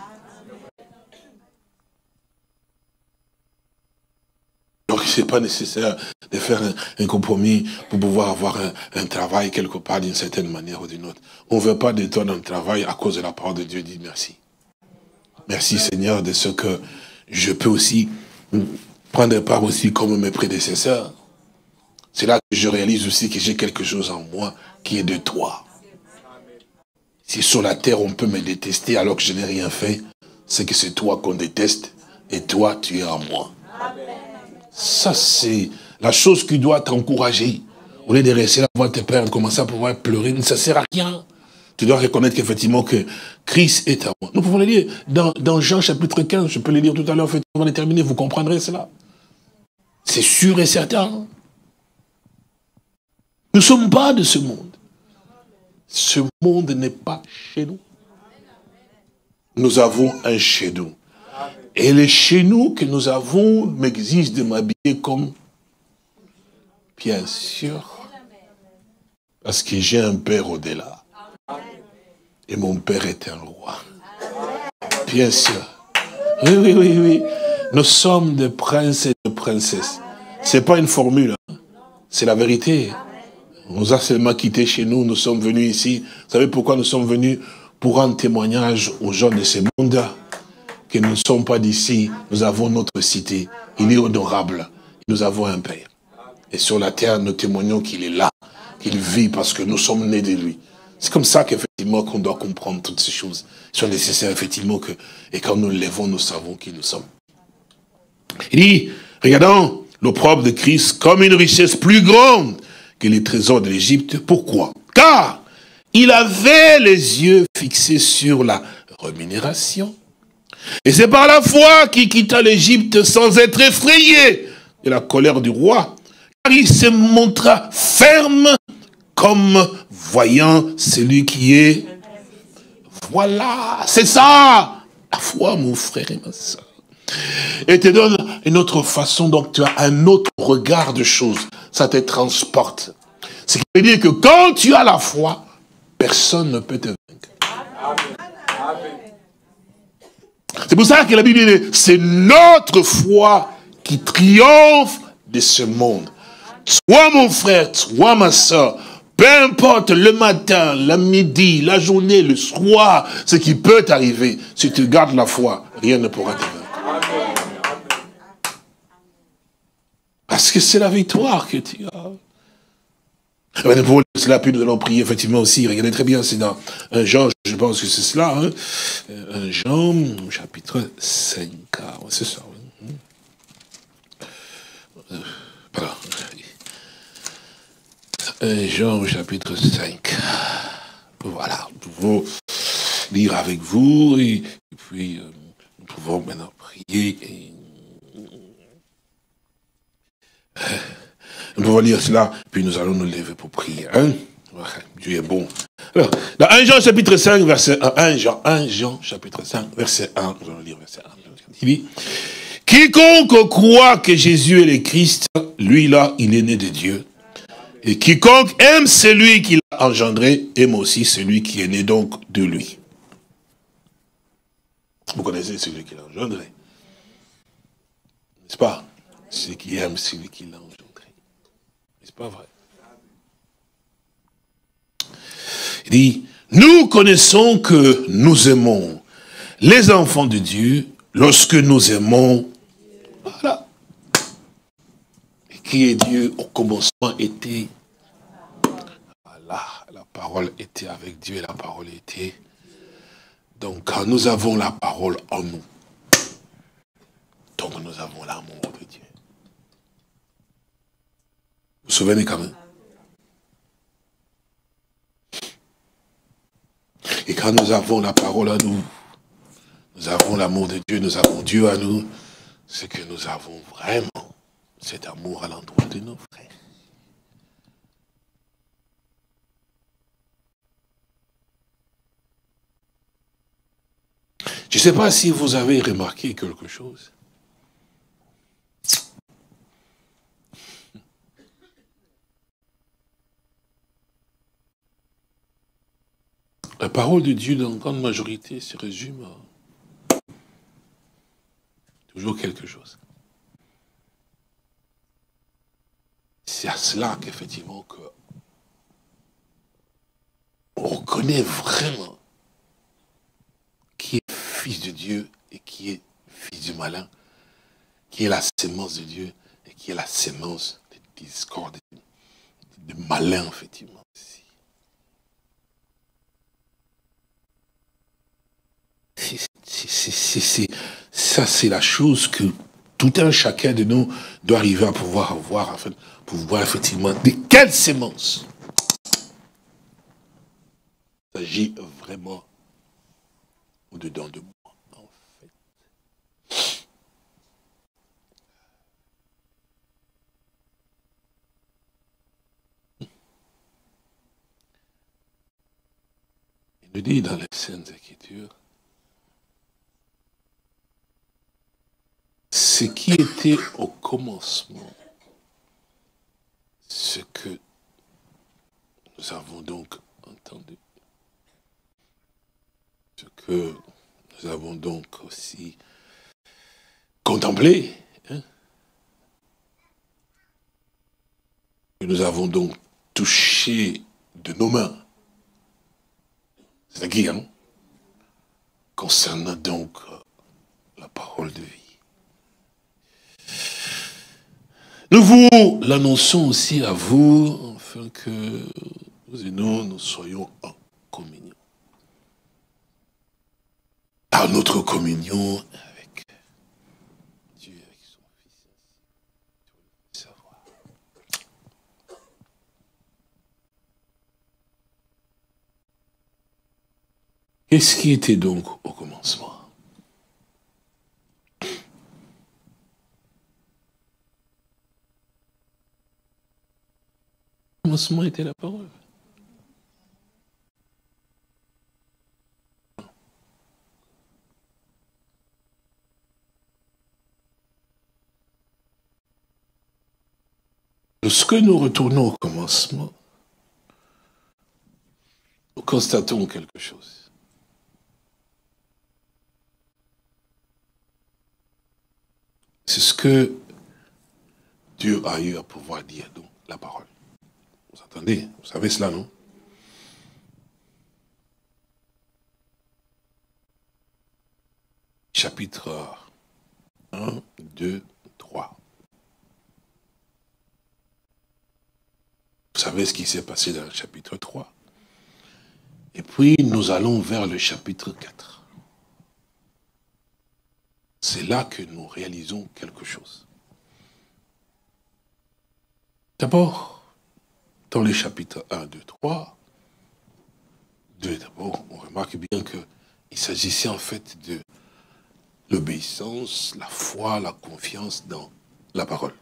Donc, ce n'est pas nécessaire de faire un compromis pour pouvoir avoir un travail quelque part d'une certaine manière ou d'une autre. On ne veut pas de toi dans le travail à cause de la parole de Dieu. Dis merci. Merci, Seigneur, de ce que je peux aussi prendre part aussi comme mes prédécesseurs. C'est là que je réalise aussi que j'ai quelque chose en moi qui est de toi. Si sur la terre on peut me détester alors que je n'ai rien fait, c'est que c'est toi qu'on déteste et toi tu es en moi. Ça c'est la chose qui doit t'encourager. Au lieu de rester là, voir tes pères commencer à pouvoir pleurer, ça ne sert à rien. Tu dois reconnaître qu'effectivement que Christ est en moi. Nous pouvons le lire dans Jean chapitre 15, je peux le lire tout à l'heure, on va le terminer, vous comprendrez cela. C'est sûr et certain. Nous ne sommes pas de ce monde. Ce monde n'est pas chez nous. Nous avons un chez nous. Et le chez nous que nous avons m'exige de m'habiller comme, bien sûr, parce que j'ai un père au-delà. Et mon père est un roi. Bien sûr. Oui, oui, oui, oui. Nous sommes des princes et de princesses. Ce n'est pas une formule. Hein. C'est la vérité. On nous a seulement quittés chez nous, nous sommes venus ici. Vous savez pourquoi nous sommes venus? Pour rendre témoignage aux gens de ce monde que nous ne sommes pas d'ici, nous avons notre cité. Il est honorable. Nous avons un Père. Et sur la terre, nous témoignons qu'il est là, qu'il vit parce que nous sommes nés de lui. C'est comme ça qu'effectivement qu'on doit comprendre toutes ces choses. Ils sont nécessaires effectivement que, et quand nous le lèvons, nous savons qui nous sommes. Il dit, regardons l'opprobre de Christ comme une richesse plus grande que les trésors de l'Égypte. Pourquoi? Car il avait les yeux fixés sur la rémunération. Et c'est par la foi qu'il quitta l'Égypte sans être effrayé de la colère du roi. Car il se montra ferme comme voyant celui qui est. Voilà, c'est ça, la foi, mon frère et ma soeur. Et te donne une autre façon, donc tu as un autre regard de choses. Ça te transporte. Ce qui veut dire que quand tu as la foi, personne ne peut te vaincre. C'est pour ça que la Bible dit, c'est notre foi qui triomphe de ce monde. Toi, mon frère, toi, ma soeur, Peu importe le matin, le midi, la journée, le soir, ce qui peut t'arriver, si tu gardes la foi, rien ne pourra te vaincre. Parce que c'est la victoire que tu as. Pour cela, puis nous allons prier effectivement aussi. Regardez très bien, c'est dans 1 Jean, je pense que c'est cela. 1 Jean, chapitre 5. C'est ça, oui. Voilà. 1 Jean, chapitre 5. Voilà, nous pouvons lire avec vous et puis nous pouvons maintenant prier. Nous pouvons lire cela, puis nous allons nous lever pour prier. Hein? Dieu est bon. Alors, dans 1 Jean chapitre 5, verset 1, 1 Jean chapitre 5, verset 1, nous allons lire verset 1. Il dit, quiconque croit que Jésus est le Christ, lui là, il est né de Dieu. Et quiconque aime celui qui l'a engendré, aime aussi celui qui est né donc de lui. Vous connaissez celui qui l'a engendré. N'est-ce pas? Celui qui aime celui qui l'a engendré. N'est-ce pas vrai? Il dit, nous connaissons que nous aimons les enfants de Dieu lorsque nous aimons. Voilà. Et qui est Dieu au commencement était. Voilà, la parole était avec Dieu et la parole était. Donc quand nous avons la parole en nous, donc nous avons l'amour de Dieu. Vous vous souvenez quand même? Et quand nous avons la parole à nous, nous avons l'amour de Dieu, nous avons Dieu à nous, c'est que nous avons vraiment cet amour à l'endroit de nos frères. Je ne sais pas si vous avez remarqué quelque chose. La parole de Dieu, dans une grande majorité, se résume à toujours quelque chose. C'est à cela qu'effectivement, on reconnaît vraiment qui est fils de Dieu et qui est fils du malin, qui est la sémence de Dieu et qui est la sémence des discordes, des malins, effectivement. Ça, c'est la chose que tout un chacun de nous doit arriver à pouvoir avoir, en fait, pour voir effectivement de quelle sémence il s'agit vraiment au-dedans de moi, en fait. Il nous dit dans les Saintes Écritures, ce qui était au commencement, ce que nous avons donc entendu, ce que nous avons donc aussi contemplé, hein, que nous avons donc touché de nos mains, c'est-à-dire hein, concernant donc la parole de vie. Nous vous l'annonçons aussi à vous, afin que vous et nous soyons en communion. Par notre communion avec Dieu, avec son Fils. Savoir. Qu'est-ce qui était donc au commencement? Au commencement était la parole. Lorsque nous retournons au commencement, nous constatons quelque chose. C'est ce que Dieu a eu à pouvoir dire, donc la parole. Vous entendez? Vous savez cela, non? Chapitre 1, 2, 3. Vous savez ce qui s'est passé dans le chapitre 3. Et puis, nous allons vers le chapitre 4. C'est là que nous réalisons quelque chose. D'abord, dans les chapitres 1, 2, 3, d'abord, on remarque bien qu'il s'agissait en fait de l'obéissance, la foi, la confiance dans la parole.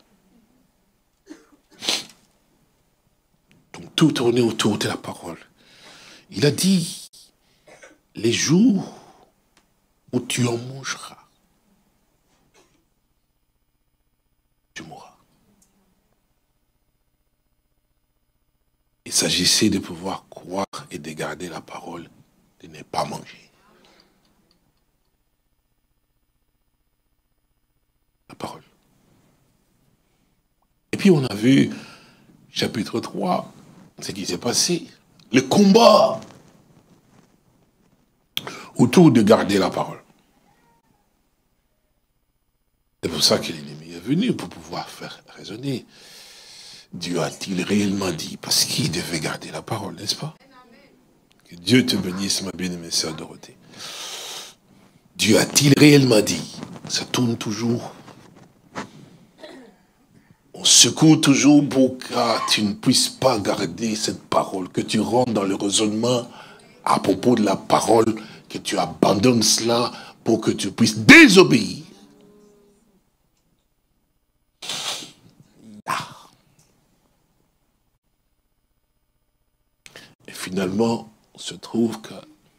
Donc tout tournait autour de la parole. Il a dit, les jours où tu en mangeras, tu mourras. Il s'agissait de pouvoir croire et de garder la parole, de ne pas manger. La parole. Et puis on a vu, chapitre 3, ce qui s'est passé. Le combat autour de garder la parole. C'est pour ça que l'ennemi est venu, pour pouvoir faire raisonner. Dieu a-t-il réellement dit? Parce qu'il devait garder la parole, n'est-ce pas? Que Dieu te bénisse, ma bien-aimée sœur Dorothée. Dieu a-t-il réellement dit? Ça tourne toujours. On secoue toujours pour que tu ne puisses pas garder cette parole, que tu rentres dans le raisonnement à propos de la parole, que tu abandonnes cela pour que tu puisses désobéir. Et finalement, on se trouve que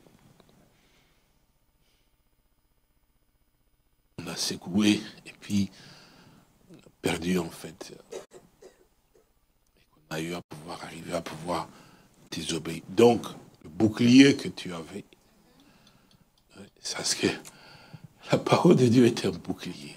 on a secoué et puis on a perdu en fait. Et qu'on a eu à pouvoir arriver à pouvoir désobéir. Donc, le bouclier que tu avais, c'est parce que la parole de Dieu est un bouclier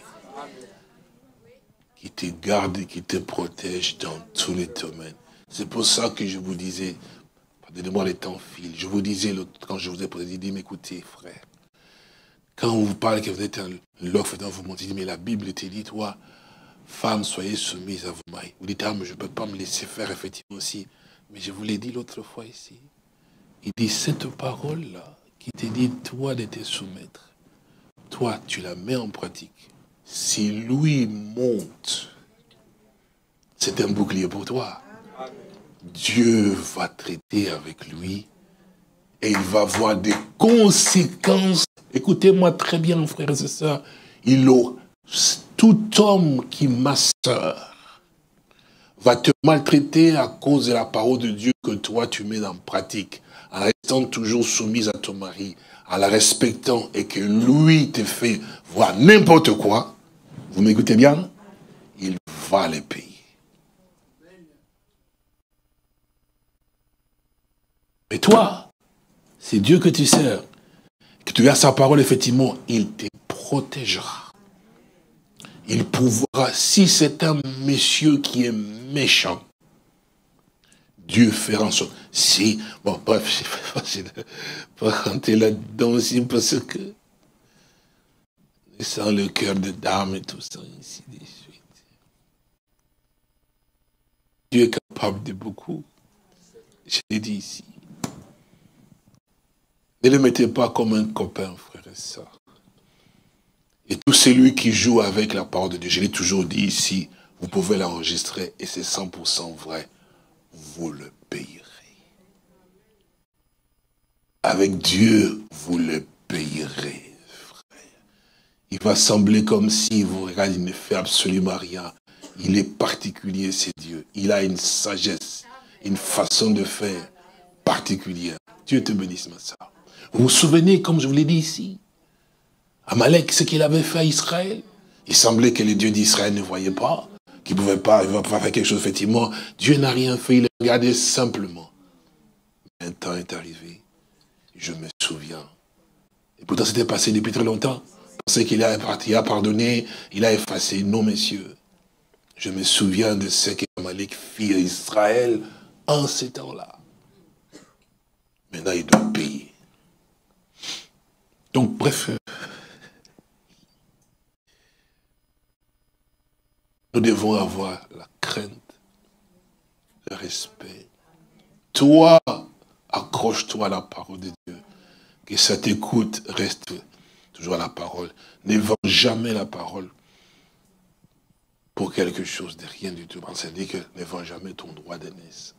qui te garde et qui te protège dans tous les domaines. C'est pour ça que je vous disais, pardonnez-moi, les temps filent, je vous disais, quand je vous ai posé, dit, mais écoutez, frère, quand on vous parle que vous êtes un lof dans vos mondes, il dit, mais la Bible te dit, toi, femme, soyez soumise à vos maris. Vous dites, ah, mais je ne peux pas me laisser faire, effectivement aussi. Mais je vous l'ai dit l'autre fois ici. Il dit, cette parole-là, qui te dit, toi, de te soumettre, toi, tu la mets en pratique. Si lui monte, c'est un bouclier pour toi. Dieu va traiter avec lui et il va avoir des conséquences. Écoutez-moi très bien, frères et sœurs. Tout homme qui masseur va te maltraiter à cause de la parole de Dieu que toi tu mets en pratique, en restant toujours soumise à ton mari, en la respectant et que lui te fait voir n'importe quoi. Vous m'écoutez bien? Il va les payer. Mais toi, c'est Dieu que tu sers, que tu as sa parole, effectivement, il te protégera. Il pourra, si c'est un monsieur qui est méchant, Dieu fera en sorte. Si, bon, bref, c'est pas facile de pas rentrer là-dedans aussi, parce que sans le cœur de dame et tout ça, ainsi de suite. Dieu est capable de beaucoup. Je l'ai dit ici. Ne le mettez pas comme un copain, frère et sœur. Et tout celui qui joue avec la parole de Dieu, je l'ai toujours dit ici, vous pouvez l'enregistrer et c'est 100% vrai. Vous le payerez. Avec Dieu, vous le payerez, frère. Il va sembler comme si vous regardez, il ne fait absolument rien. Il est particulier, c'est Dieu. Il a une sagesse, une façon de faire particulière. Dieu te bénisse, ma soeur. Vous vous souvenez, comme je vous l'ai dit ici, Amalek, ce qu'il avait fait à Israël, il semblait que les dieux d'Israël ne voyaient pas, qu'il ne pouvait pas faire quelque chose, effectivement. Dieu n'a rien fait, il a regardé simplement. Un temps est arrivé, je me souviens. Et pourtant, c'était passé depuis très longtemps. Je pensais qu'il a pardonné, il a effacé. Non, messieurs. Je me souviens de ce qu'Amalek fit à Israël en ces temps-là. Maintenant, il doit payer. Donc, bref, nous devons avoir la crainte, le respect. Toi, accroche-toi à la parole de Dieu. Que ça t'écoute, reste toujours à la parole. Ne vends jamais la parole pour quelque chose de rien du tout. Ça dit que ne vends jamais ton droit d'aînesse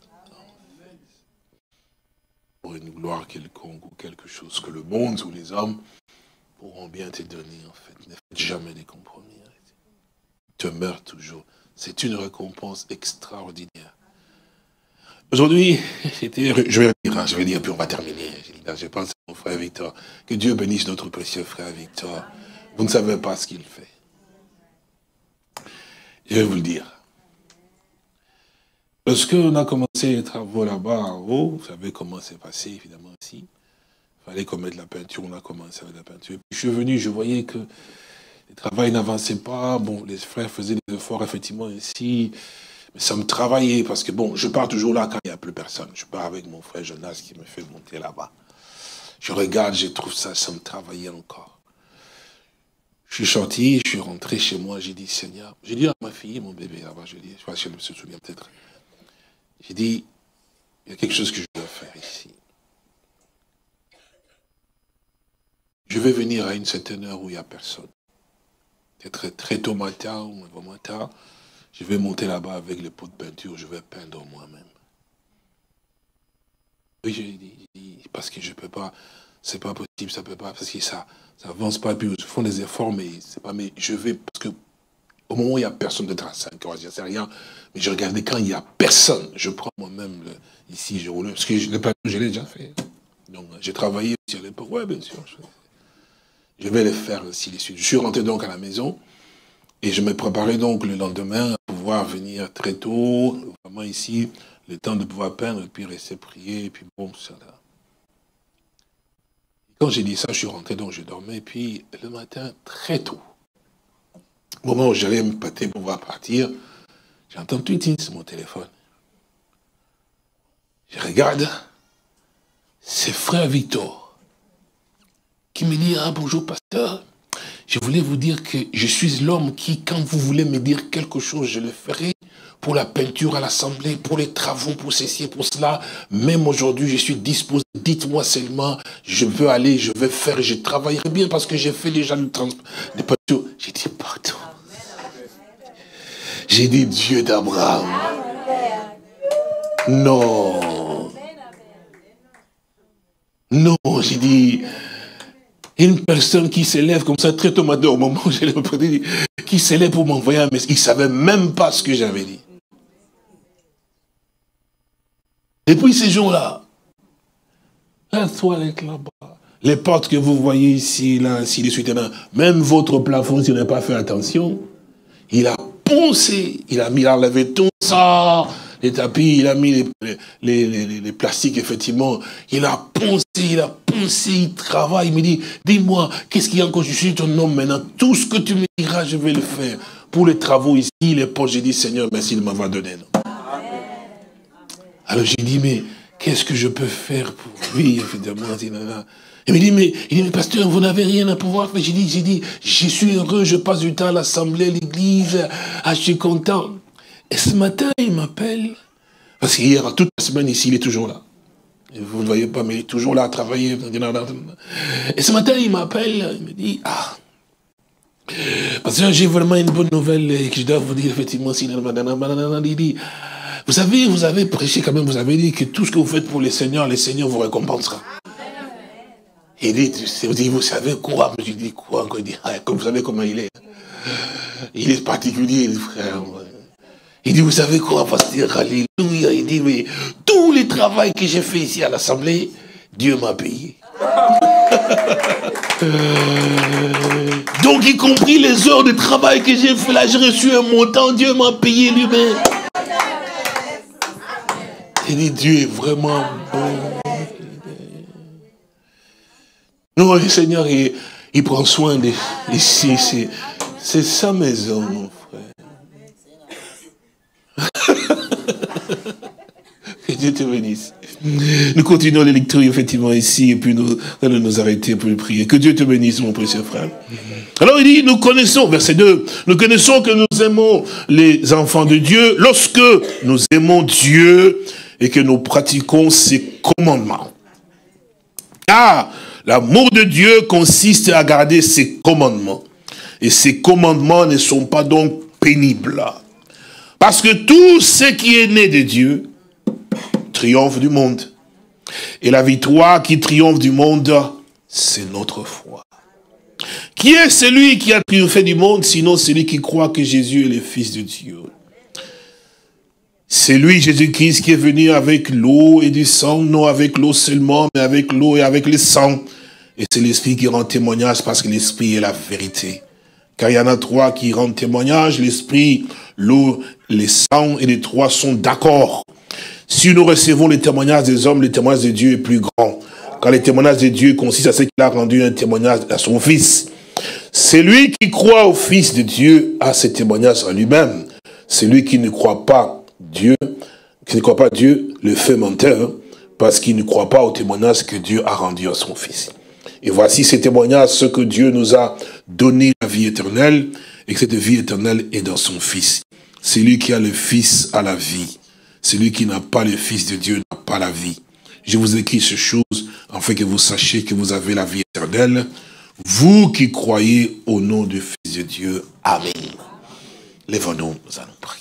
pour une gloire quelconque ou quelque chose que le monde ou les hommes pourront bien te donner, en fait. Ne faites jamais des compromis. Tu meurs toujours. C'est une récompense extraordinaire. Aujourd'hui, je vais dire, puis on va terminer. Je pense à mon frère Victor. Que Dieu bénisse notre précieux frère Victor. Vous ne savez pas ce qu'il fait. Je vais vous le dire. Lorsqu'on a commencé les travaux là-bas en haut, vous savez comment c'est passé, évidemment, ici. Il fallait qu'on mette la peinture, on a commencé avec la peinture. Puis je suis venu, je voyais que le travail n'avançait pas. Bon, les frères faisaient des efforts, effectivement, ici. Mais ça me travaillait, parce que bon, je pars toujours là quand il n'y a plus personne. Je pars avec mon frère Jonas qui me fait monter là-bas. Je regarde, je trouve ça me travaillait encore. Je suis sorti, je suis rentré chez moi, j'ai dit, Seigneur, j'ai dit à ma fille, mon bébé là-bas, je sais pas si elle se souvient peut-être. J'ai dit, il y a quelque chose que je dois faire ici. Je vais venir à une certaine heure où il n'y a personne. Peut-être très tôt matin ou un bon matin, je vais monter là-bas avec les pots de peinture, je vais peindre moi-même. Oui, j'ai dit, parce que je ne peux pas, c'est pas possible, ça ne peut pas, parce que ça avance pas, puis ils font des efforts, mais c'est pas, mais je vais, parce que au moment où il n'y a personne, peut-être à 5 heures, je ne sais rien, mais je regardais quand il n'y a personne, je prends moi-même, ici, je roule, parce que le peinture, je l'ai déjà fait. Donc, j'ai travaillé aussi à l'époque, ouais, bien sûr, je vais le faire aussi les suites. Je suis rentré donc à la maison, et je me préparais donc le lendemain à pouvoir venir très tôt, vraiment ici, le temps de pouvoir peindre, et puis rester prier, et puis bon, ça là. Quand j'ai dit ça, je suis rentré, donc je dormais, et puis le matin, très tôt, au moment où j'allais me pâter pour pouvoir partir, j'entends tweeting sur mon téléphone. Je regarde, c'est frère Victor qui me dit, ah bonjour pasteur, je voulais vous dire que je suis l'homme qui, quand vous voulez me dire quelque chose, je le ferai. Pour la peinture à l'assemblée, pour les travaux, pour ceci, pour cela. Même aujourd'hui, je suis disposé. Dites-moi seulement, je veux aller, je vais faire, je travaillerai bien parce que j'ai fait déjà de peinture. J'ai dit, pardon. J'ai dit, Dieu d'Abraham. Non. Non, j'ai dit, une personne qui s'élève comme ça, très tôt matin, au moment où j'ai le prédit, qui s'élève pour m'envoyer un message. Il ne savait même pas ce que j'avais dit. Depuis ces jours-là, la toilette là-bas, les portes que vous voyez ici, là, ainsi de suite, même votre plafond, si vous n'avez pas fait attention, il a poncé, il a enlevé tout ça, les tapis, il a mis les plastiques, effectivement, il a poncé, il travaille, il me dit, dis-moi, qu'est-ce qu'il y a encore, je suis ton homme maintenant, tout ce que tu me diras, je vais le faire. Pour les travaux ici, les portes, j'ai dit, Seigneur, merci de m'avoir donné. Non? Alors j'ai dit, mais qu'est-ce que je peux faire pour lui, évidemment. Il me dit, mais pasteur, vous n'avez rien à pouvoir faire. J'ai dit, je suis heureux, je passe du temps à l'assemblée, à l'église, je suis content. Et ce matin, il m'appelle, parce qu'hier, toute la semaine ici, il est toujours là. Vous ne le voyez pas, mais il est toujours là à travailler. Et ce matin, il m'appelle, il me dit, ah, parce que j'ai vraiment une bonne nouvelle et que je dois vous dire, effectivement, il dit, vous avez prêché quand même, vous avez dit que tout ce que vous faites pour les seigneurs vous récompensera. Il dit, vous savez quoi? Je dis, quoi? Il dit, ah, comme vous savez comment il est. Il est particulier, le frère. Il dit, vous savez quoi, pasteur? Alléluia. Il dit, mais tous les travaux que j'ai fait ici à l'assemblée, Dieu m'a payé. Donc, y compris les heures de travail que j'ai fait là, j'ai reçu un montant, Dieu m'a payé lui-même. Il dit, Dieu est vraiment bon. Non, le Seigneur, il prend soin ici. C'est sa maison, mon frère. Que Dieu te bénisse. Nous continuons les lectures, effectivement, ici, et puis nous allons nous arrêter pour prier. Que Dieu te bénisse, mon précieux frère. Alors il dit, nous connaissons, verset 2, nous connaissons que nous aimons les enfants de Dieu lorsque nous aimons Dieu et que nous pratiquons ses commandements. Car l'amour de Dieu consiste à garder ses commandements. Et ses commandements ne sont pas donc pénibles. Parce que tout ce qui est né de Dieu triomphe du monde. Et la victoire qui triomphe du monde, c'est notre foi. Qui est celui qui a triomphé du monde, sinon celui qui croit que Jésus est le Fils de Dieu? C'est lui, Jésus-Christ, qui est venu avec l'eau et du sang, non avec l'eau seulement, mais avec l'eau et avec le sang. Et c'est l'Esprit qui rend témoignage parce que l'Esprit est la vérité. Car il y en a trois qui rendent témoignage, l'Esprit, l'eau, le sang, et les trois sont d'accord. Si nous recevons les témoignages des hommes, le témoignage de Dieu est plus grand. Car le témoignage de Dieu consiste à ce qu'il a rendu un témoignage à son Fils. Celui qui croit au Fils de Dieu a ce témoignage en lui-même. Celui qui ne croit pas Dieu, le fait menteur, parce qu'il ne croit pas au témoignage que Dieu a rendu à son Fils. Et voici ces témoignages, ce que Dieu nous a donné la vie éternelle, et que cette vie éternelle est dans son Fils. Celui qui a le Fils a la vie. Celui qui n'a pas le Fils de Dieu n'a pas la vie. Je vous écris ces choses, afin que vous sachiez que vous avez la vie éternelle, vous qui croyez au nom du Fils de Dieu. Amen. Lèvons-nous, nous allons prier.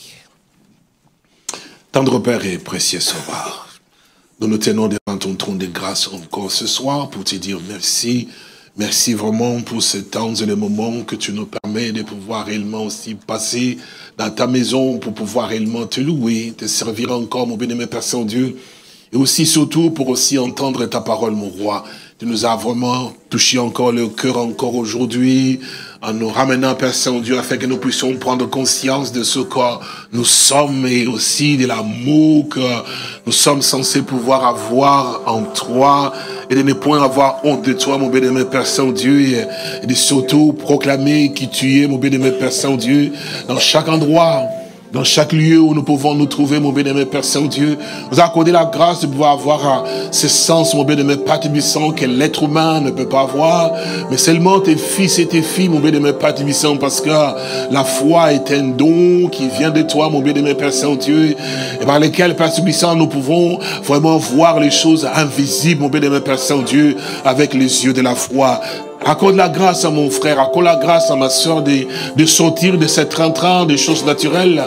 Tendre Père et précieux Sauveur, nous nous tenons devant ton trône de grâce encore ce soir pour te dire merci. Merci vraiment pour ce temps et le moment que tu nous permets de pouvoir réellement aussi passer dans ta maison pour pouvoir réellement te louer, te servir encore, mon bien-aimé Père Saint-Dieu. Et aussi, surtout, pour aussi entendre ta parole, mon roi. Tu nous as vraiment touché encore le cœur encore aujourd'hui, en nous ramenant, Père Saint-Dieu, afin que nous puissions prendre conscience de ce que nous sommes et aussi de l'amour que nous sommes censés pouvoir avoir en toi et de ne point avoir honte de toi, mon bien-aimé Père Saint-Dieu, et de surtout proclamer qui tu es, mon bien-aimé Père Saint-Dieu, dans chaque endroit. Dans chaque lieu où nous pouvons nous trouver, mon bien-aimé Père Saint-Dieu, nous accorder la grâce de pouvoir avoir ce sens, mon bien-aimé Père Tibissant, que l'être humain ne peut pas avoir, mais seulement tes fils et tes filles, mon bien-aimé Père Tibissant, parce que la foi est un don qui vient de toi, mon bien-aimé Père Saint-Dieu, et par lequel, Père Tibissant, nous pouvons vraiment voir les choses invisibles, mon bien-aimé Père Saint-Dieu, avec les yeux de la foi. Accorde la grâce à mon frère, accorde la grâce à ma soeur de sortir de cette train des choses naturelles,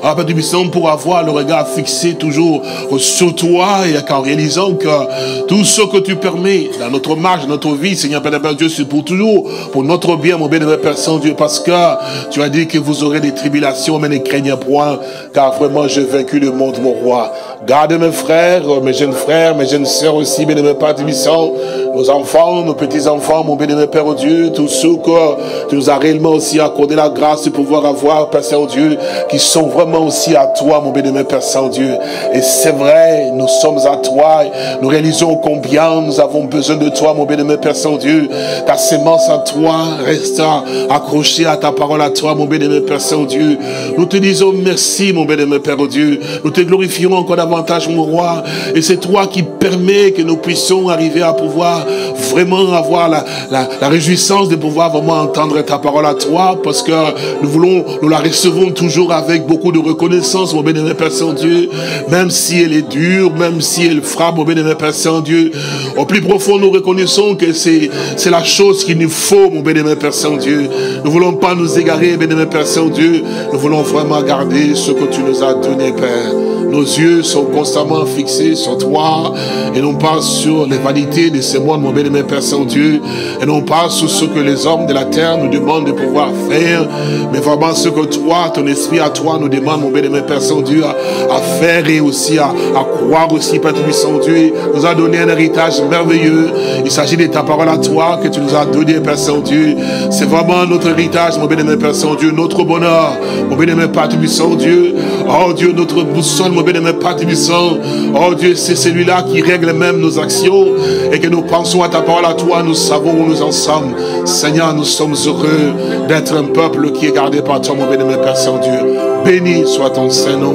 pour avoir le regard fixé toujours sur toi et qu'en réalisant que tout ce que tu permets dans notre marche, dans notre vie, Seigneur Père Dieu, c'est pour toujours, pour notre bien, mon bien-aimé Père Saint-Dieu, parce que tu as dit que vous aurez des tribulations, mais ne craignez point, car vraiment j'ai vaincu le monde, mon roi. Garde mes frères, mes jeunes sœurs aussi, bien-aimé Père Tibissant, nos enfants, nos petits-enfants, mon bien-aimé Père Dieu, tous ceux que tu nous as réellement aussi accordé la grâce de pouvoir avoir, Père Saint-Dieu, qui sont vraiment aussi à toi, mon bien-aimé Père Saint-Dieu. Et c'est vrai, nous sommes à toi, nous réalisons combien nous avons besoin de toi, mon bien-aimé Père Saint-Dieu. Ta sémence à toi reste accrochée à ta parole à toi, mon bien-aimé Père Saint-Dieu. Nous te disons merci, mon bien-aimé Père Dieu. Nous te glorifions encore davantage, mon roi. Et c'est toi qui permets que nous puissions arriver à pouvoir vraiment avoir la réjouissance de pouvoir vraiment entendre ta parole à toi, parce que nous la recevons toujours avec beaucoup de reconnaissance, mon bien-aimé Père Saint-Dieu, même si elle est dure, même si elle frappe, mon bien-aimé Père Saint-Dieu. Au plus profond, nous reconnaissons que c'est la chose qu'il nous faut, mon bien-aimé Père Saint-Dieu. Nous ne voulons pas nous égarer, bien-aimé Père Saint-Dieu. Nous voulons vraiment garder ce que tu nous as donné, Père. Nos yeux sont constamment fixés sur toi et non pas sur les vanités de ces mondes, mon bien-aimé Père Saint-Dieu, et non pas sur ce que les hommes de la terre nous demandent de pouvoir faire, mais vraiment ce que toi, ton esprit à toi nous demande, mon bien-aimé Père Saint-Dieu, à faire et aussi à croire aussi, Père Saint-Dieu, nous a donné un héritage merveilleux. Il s'agit de ta parole à toi que tu nous as donné, Père Saint-Dieu. C'est vraiment notre héritage, mon bien-aimé Père Saint-Dieu, notre bonheur, mon bien-aimé Père Saint-Dieu. Oh Dieu, notre boussole, mon bien-aimé Père Saint-Dieu. Oh Dieu, c'est celui-là qui règle même nos actions et que nous pensons à ta parole à toi, nous savons où nous en sommes. Seigneur, nous sommes heureux d'être un peuple qui est gardé par toi, mon bien-aimé Père Saint-Dieu. Béni soit ton Saint-Nom.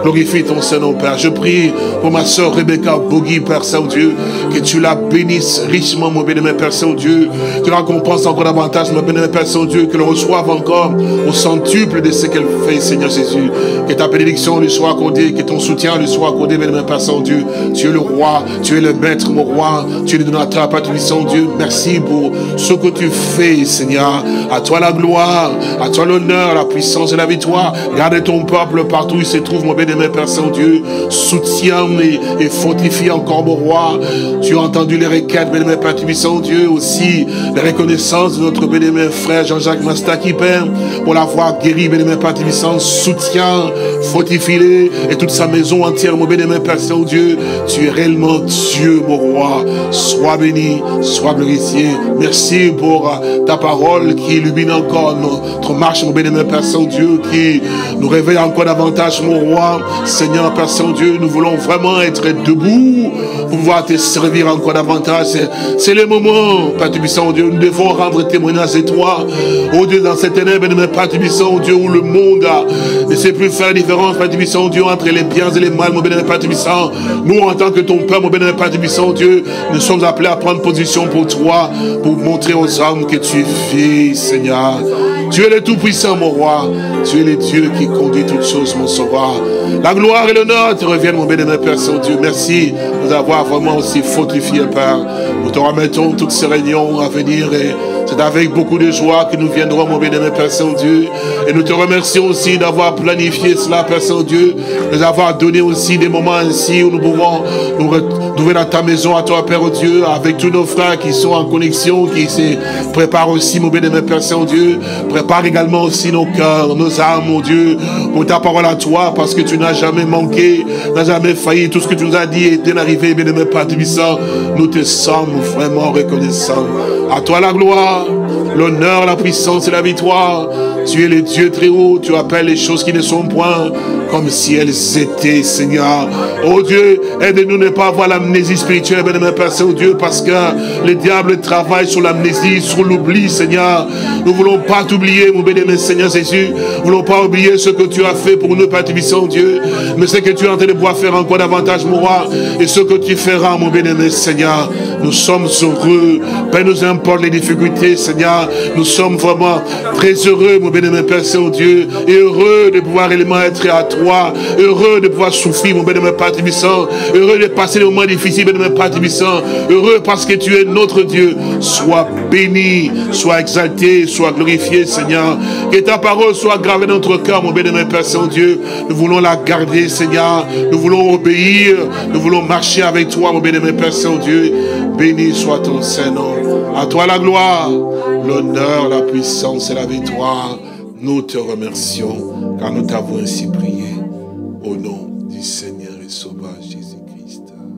Glorifie ton Saint-Nom, Père. Je prie pour ma soeur Rebecca Bogui, Père Saint-Dieu, que tu la bénisses richement, mon béni, Père Saint-Dieu. Tu la récompenses encore davantage, mon béni, Père Saint-Dieu, qu'elle reçoive encore au centuple de ce qu'elle fait, Seigneur Jésus. Que ta bénédiction lui soit accordée, que ton soutien lui soit accordé, béni, Père Saint-Dieu. Tu es le roi, tu es le maître, mon roi, tu es le donateur, Père Saint-Dieu. Merci pour ce que tu fais, Seigneur. À toi la gloire, à toi l'honneur, la puissance et la victoire. Garde ton peuple partout où il se trouve, mon bénémoine Père Saint-Dieu. Soutiens et fortifie encore, mon roi. Tu as entendu les requêtes, bénémoine Père Saint-Dieu, aussi les reconnaissances de notre bénémoine frère Jean-Jacques Mastaki, Père, pour l'avoir guéri, bénémoine Père Saint-Dieu. Soutiens, fortifie-les et toute sa maison entière, mon bénémoine Père Saint-Dieu. Tu es réellement Dieu, mon roi. Sois béni, sois glorifié. Merci pour ta parole qui illumine encore notre marche, mon bénémoine Père Saint-Dieu, qui nous réveille encore davantage, mon roi. Seigneur Père Saint-Dieu, nous voulons vraiment être debout pour pouvoir te servir encore davantage. C'est le moment, Père Saint-Dieu, nous devons rendre témoignage de toi. Oh Dieu, dans cette ténèbres, Père Saint-Dieu, où le monde ne sait plus faire la différence, Père Saint-Dieu, entre les biens et les mal, mon bénémoine Père Saint-Dieu. Nous, en tant que ton Père, mon bénémoine Père Saint-Dieu, nous sommes appelés à prendre position pour toi, pour montrer aux hommes que tu vis, Seigneur. Tu es le Tout-Puissant, mon roi. Tu es le Dieu qui conduit toutes choses, mon sauveur. La gloire et l'honneur te reviennent, mon bénémoine Père Saint-Dieu. Merci de nous avoir vraiment aussi fortifié, Père. Nous te remettons toutes ces réunions à venir et c'est avec beaucoup de joie que nous viendrons, mon bénémoine Père Saint-Dieu. Et nous te remercions aussi d'avoir planifié cela, Père Saint-Dieu. De nous avoir donné aussi des moments ainsi où nous pouvons nous retrouver dans ta maison à toi, Père Dieu, avec tous nos frères qui sont en connexion, qui se préparent aussi, mon bénémoine Père Saint-Dieu. Prépare également aussi nos cœurs, nos âmes, mon Dieu, pour ta parole à toi, parce que tu n'as jamais manqué, n'as jamais failli. Tout ce que tu nous as dit est bien arrivé, bénémoine Père Tibissant. Nous te sommes vraiment reconnaissants. À toi la gloire, l'honneur, la puissance et la victoire. Tu es le Dieu très haut, tu appelles les choses qui ne sont point comme si elles étaient, Seigneur. Oh Dieu, aide-nous ne pas avoir l'amnésie spirituelle, bénémoine Père Saint-Dieu, parce que le diable travaille sur l'amnésie, sur l'oubli, Seigneur. Nous ne voulons pas t'oublier, mon bénémoine Seigneur Jésus. Nous ne voulons pas oublier ce que tu as fait pour nous, Père Tibissant, Dieu. Mais ce que tu es en train de pouvoir faire encore davantage, mon roi, et ce que tu feras, mon bénémoine Seigneur. Nous sommes heureux. Père, nous importe les difficultés, Seigneur. Nous sommes vraiment très heureux, mon bénémoine Père Saint-Dieu, et heureux de pouvoir réellement être à toi, heureux de pouvoir souffrir, mon bénémoine Père Tibissant, heureux de passer des moments difficiles, bénémoine Père Tibissant, heureux parce que tu es notre Dieu. Sois béni, sois exalté, sois glorifié, Seigneur. Que ta parole soit gravée dans notre cœur, mon bénémoine Père Saint-Dieu. Nous voulons la garder, Seigneur. Nous voulons obéir, nous voulons marcher avec toi, mon bénémoine Père Saint-Dieu. Béni soit ton Saint-Nom. À toi la gloire, l'honneur, la puissance et la victoire. Nous te remercions, car nous t'avons ainsi prié. Au nom du Seigneur et Sauveur Jésus-Christ.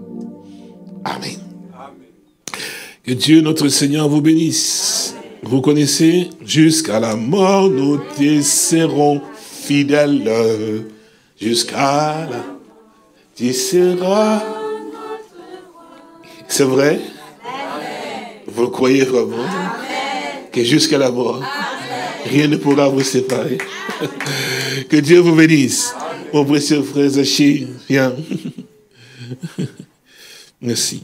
Amen. Que Dieu notre Seigneur vous bénisse. Vous connaissez, jusqu'à la mort, nous te serons fidèles. Jusqu'à la... Tu seras... C'est vrai? Vous le croyez vraiment? Que jusqu'à la mort, rien ne pourra vous séparer. Que Dieu vous bénisse. Mon précieux frère Zachi, viens. Merci.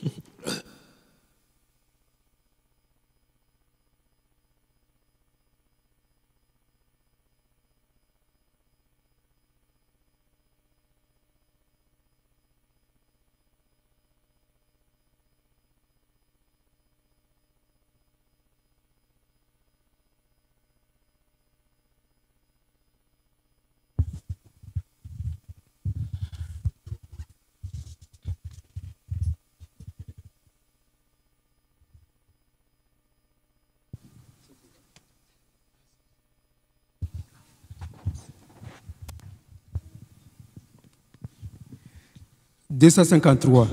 « 253.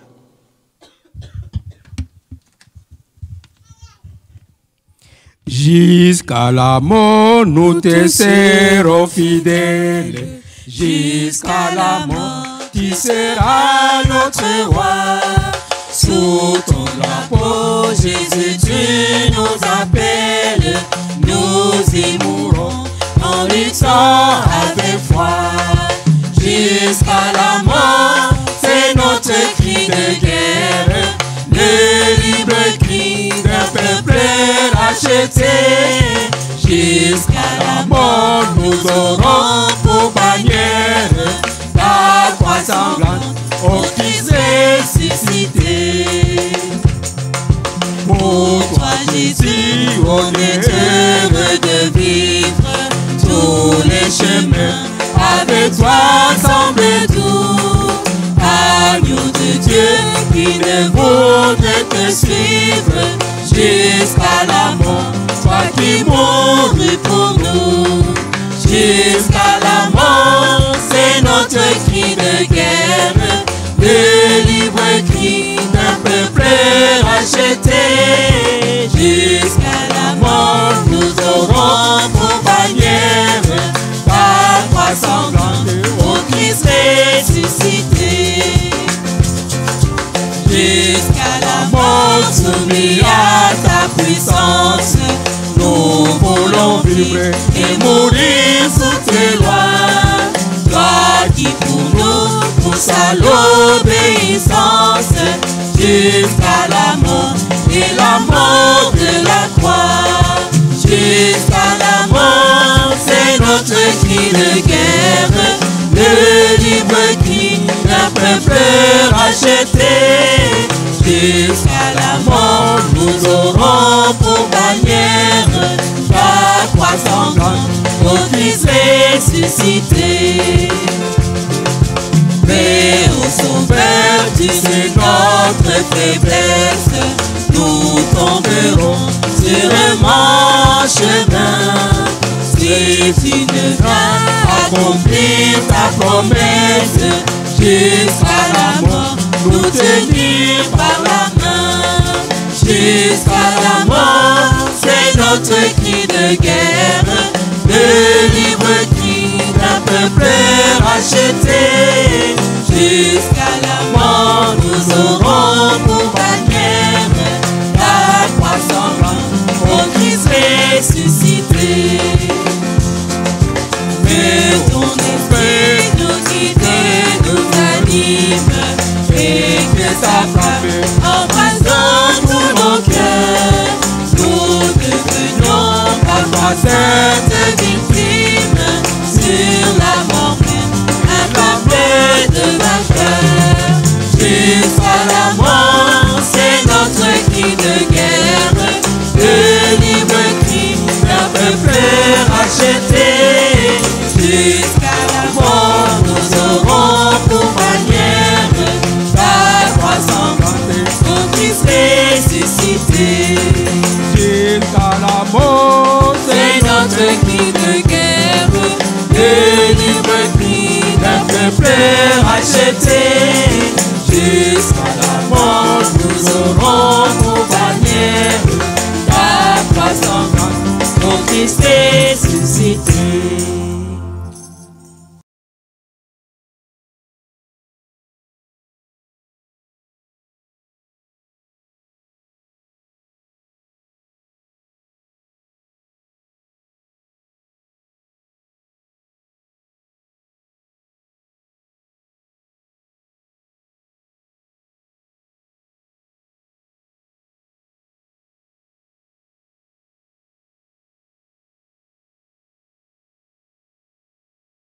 Jusqu'à la mort, nous te serons fidèles. Jusqu'à la mort, tu seras notre roi. Sous ton drapeau, Jésus, tu nous appelles. Nous y mourrons en luttant avec foi. jusqu'à la mort, c'est notre cri de guerre, le libre cri d'un peuple racheté. Jusqu'à la mort, nous aurons pour bannière la croix sanglante, au Christ ressuscité. Pour toi, Jésus, on est heureux de vivre tous les chemins. Avec toi semble doux, agneau de Dieu qui ne voudrait te suivre jusqu'à la mort. Toi qui mourus pour nous, jusqu'à la mort, c'est notre cri de guerre, le libre cri d'un peuple racheté. Jusqu'à la mort, nous aurons pour bannière la croix sanglante, au Christ ressuscité. Jusqu'à la mort, soumis à ta puissance, nous voulons vivre et mourir sous tes lois. Toi qui pour nous pousse à l'obéissance, jusqu'à la mort et la mort de la croix. Jusqu'à la mort, c'est notre cri de guerre, le libre cri d'un peuple racheté. Jusqu'à la mort, nous aurons pour bannière la croix sanglante, au Christ ressuscité. Mais au Sauveur, tu sais notre faiblesse, nous tomberons sur un chemin. Si tu ne viens accomplir ta promesse, jusqu'à la mort, nous tenir par la main. Jusqu'à la mort, c'est notre cri de guerre, le libre cri d'un peuple racheté. Jusqu'à la mort, nous aurons pour bannière la croix sanglante, au Christ ressuscité. Mais ton esprit nous guide, nous anime, et que sa flamme embrasse dans tous nos cœurs. Nous devenions parfois saintes victimes, sur la mort même, un peuple de vainqueurs. Jusqu'à la mort, c'est notre cri de guerre, le libre cri d'un peuple racheté. Jusqu'à la mort, nous aurons pour bannière la croix sanglante, au Christ ressuscité. Jusqu'à la mort, c'est notre cri de guerre, le libre cri d'un peuple racheté.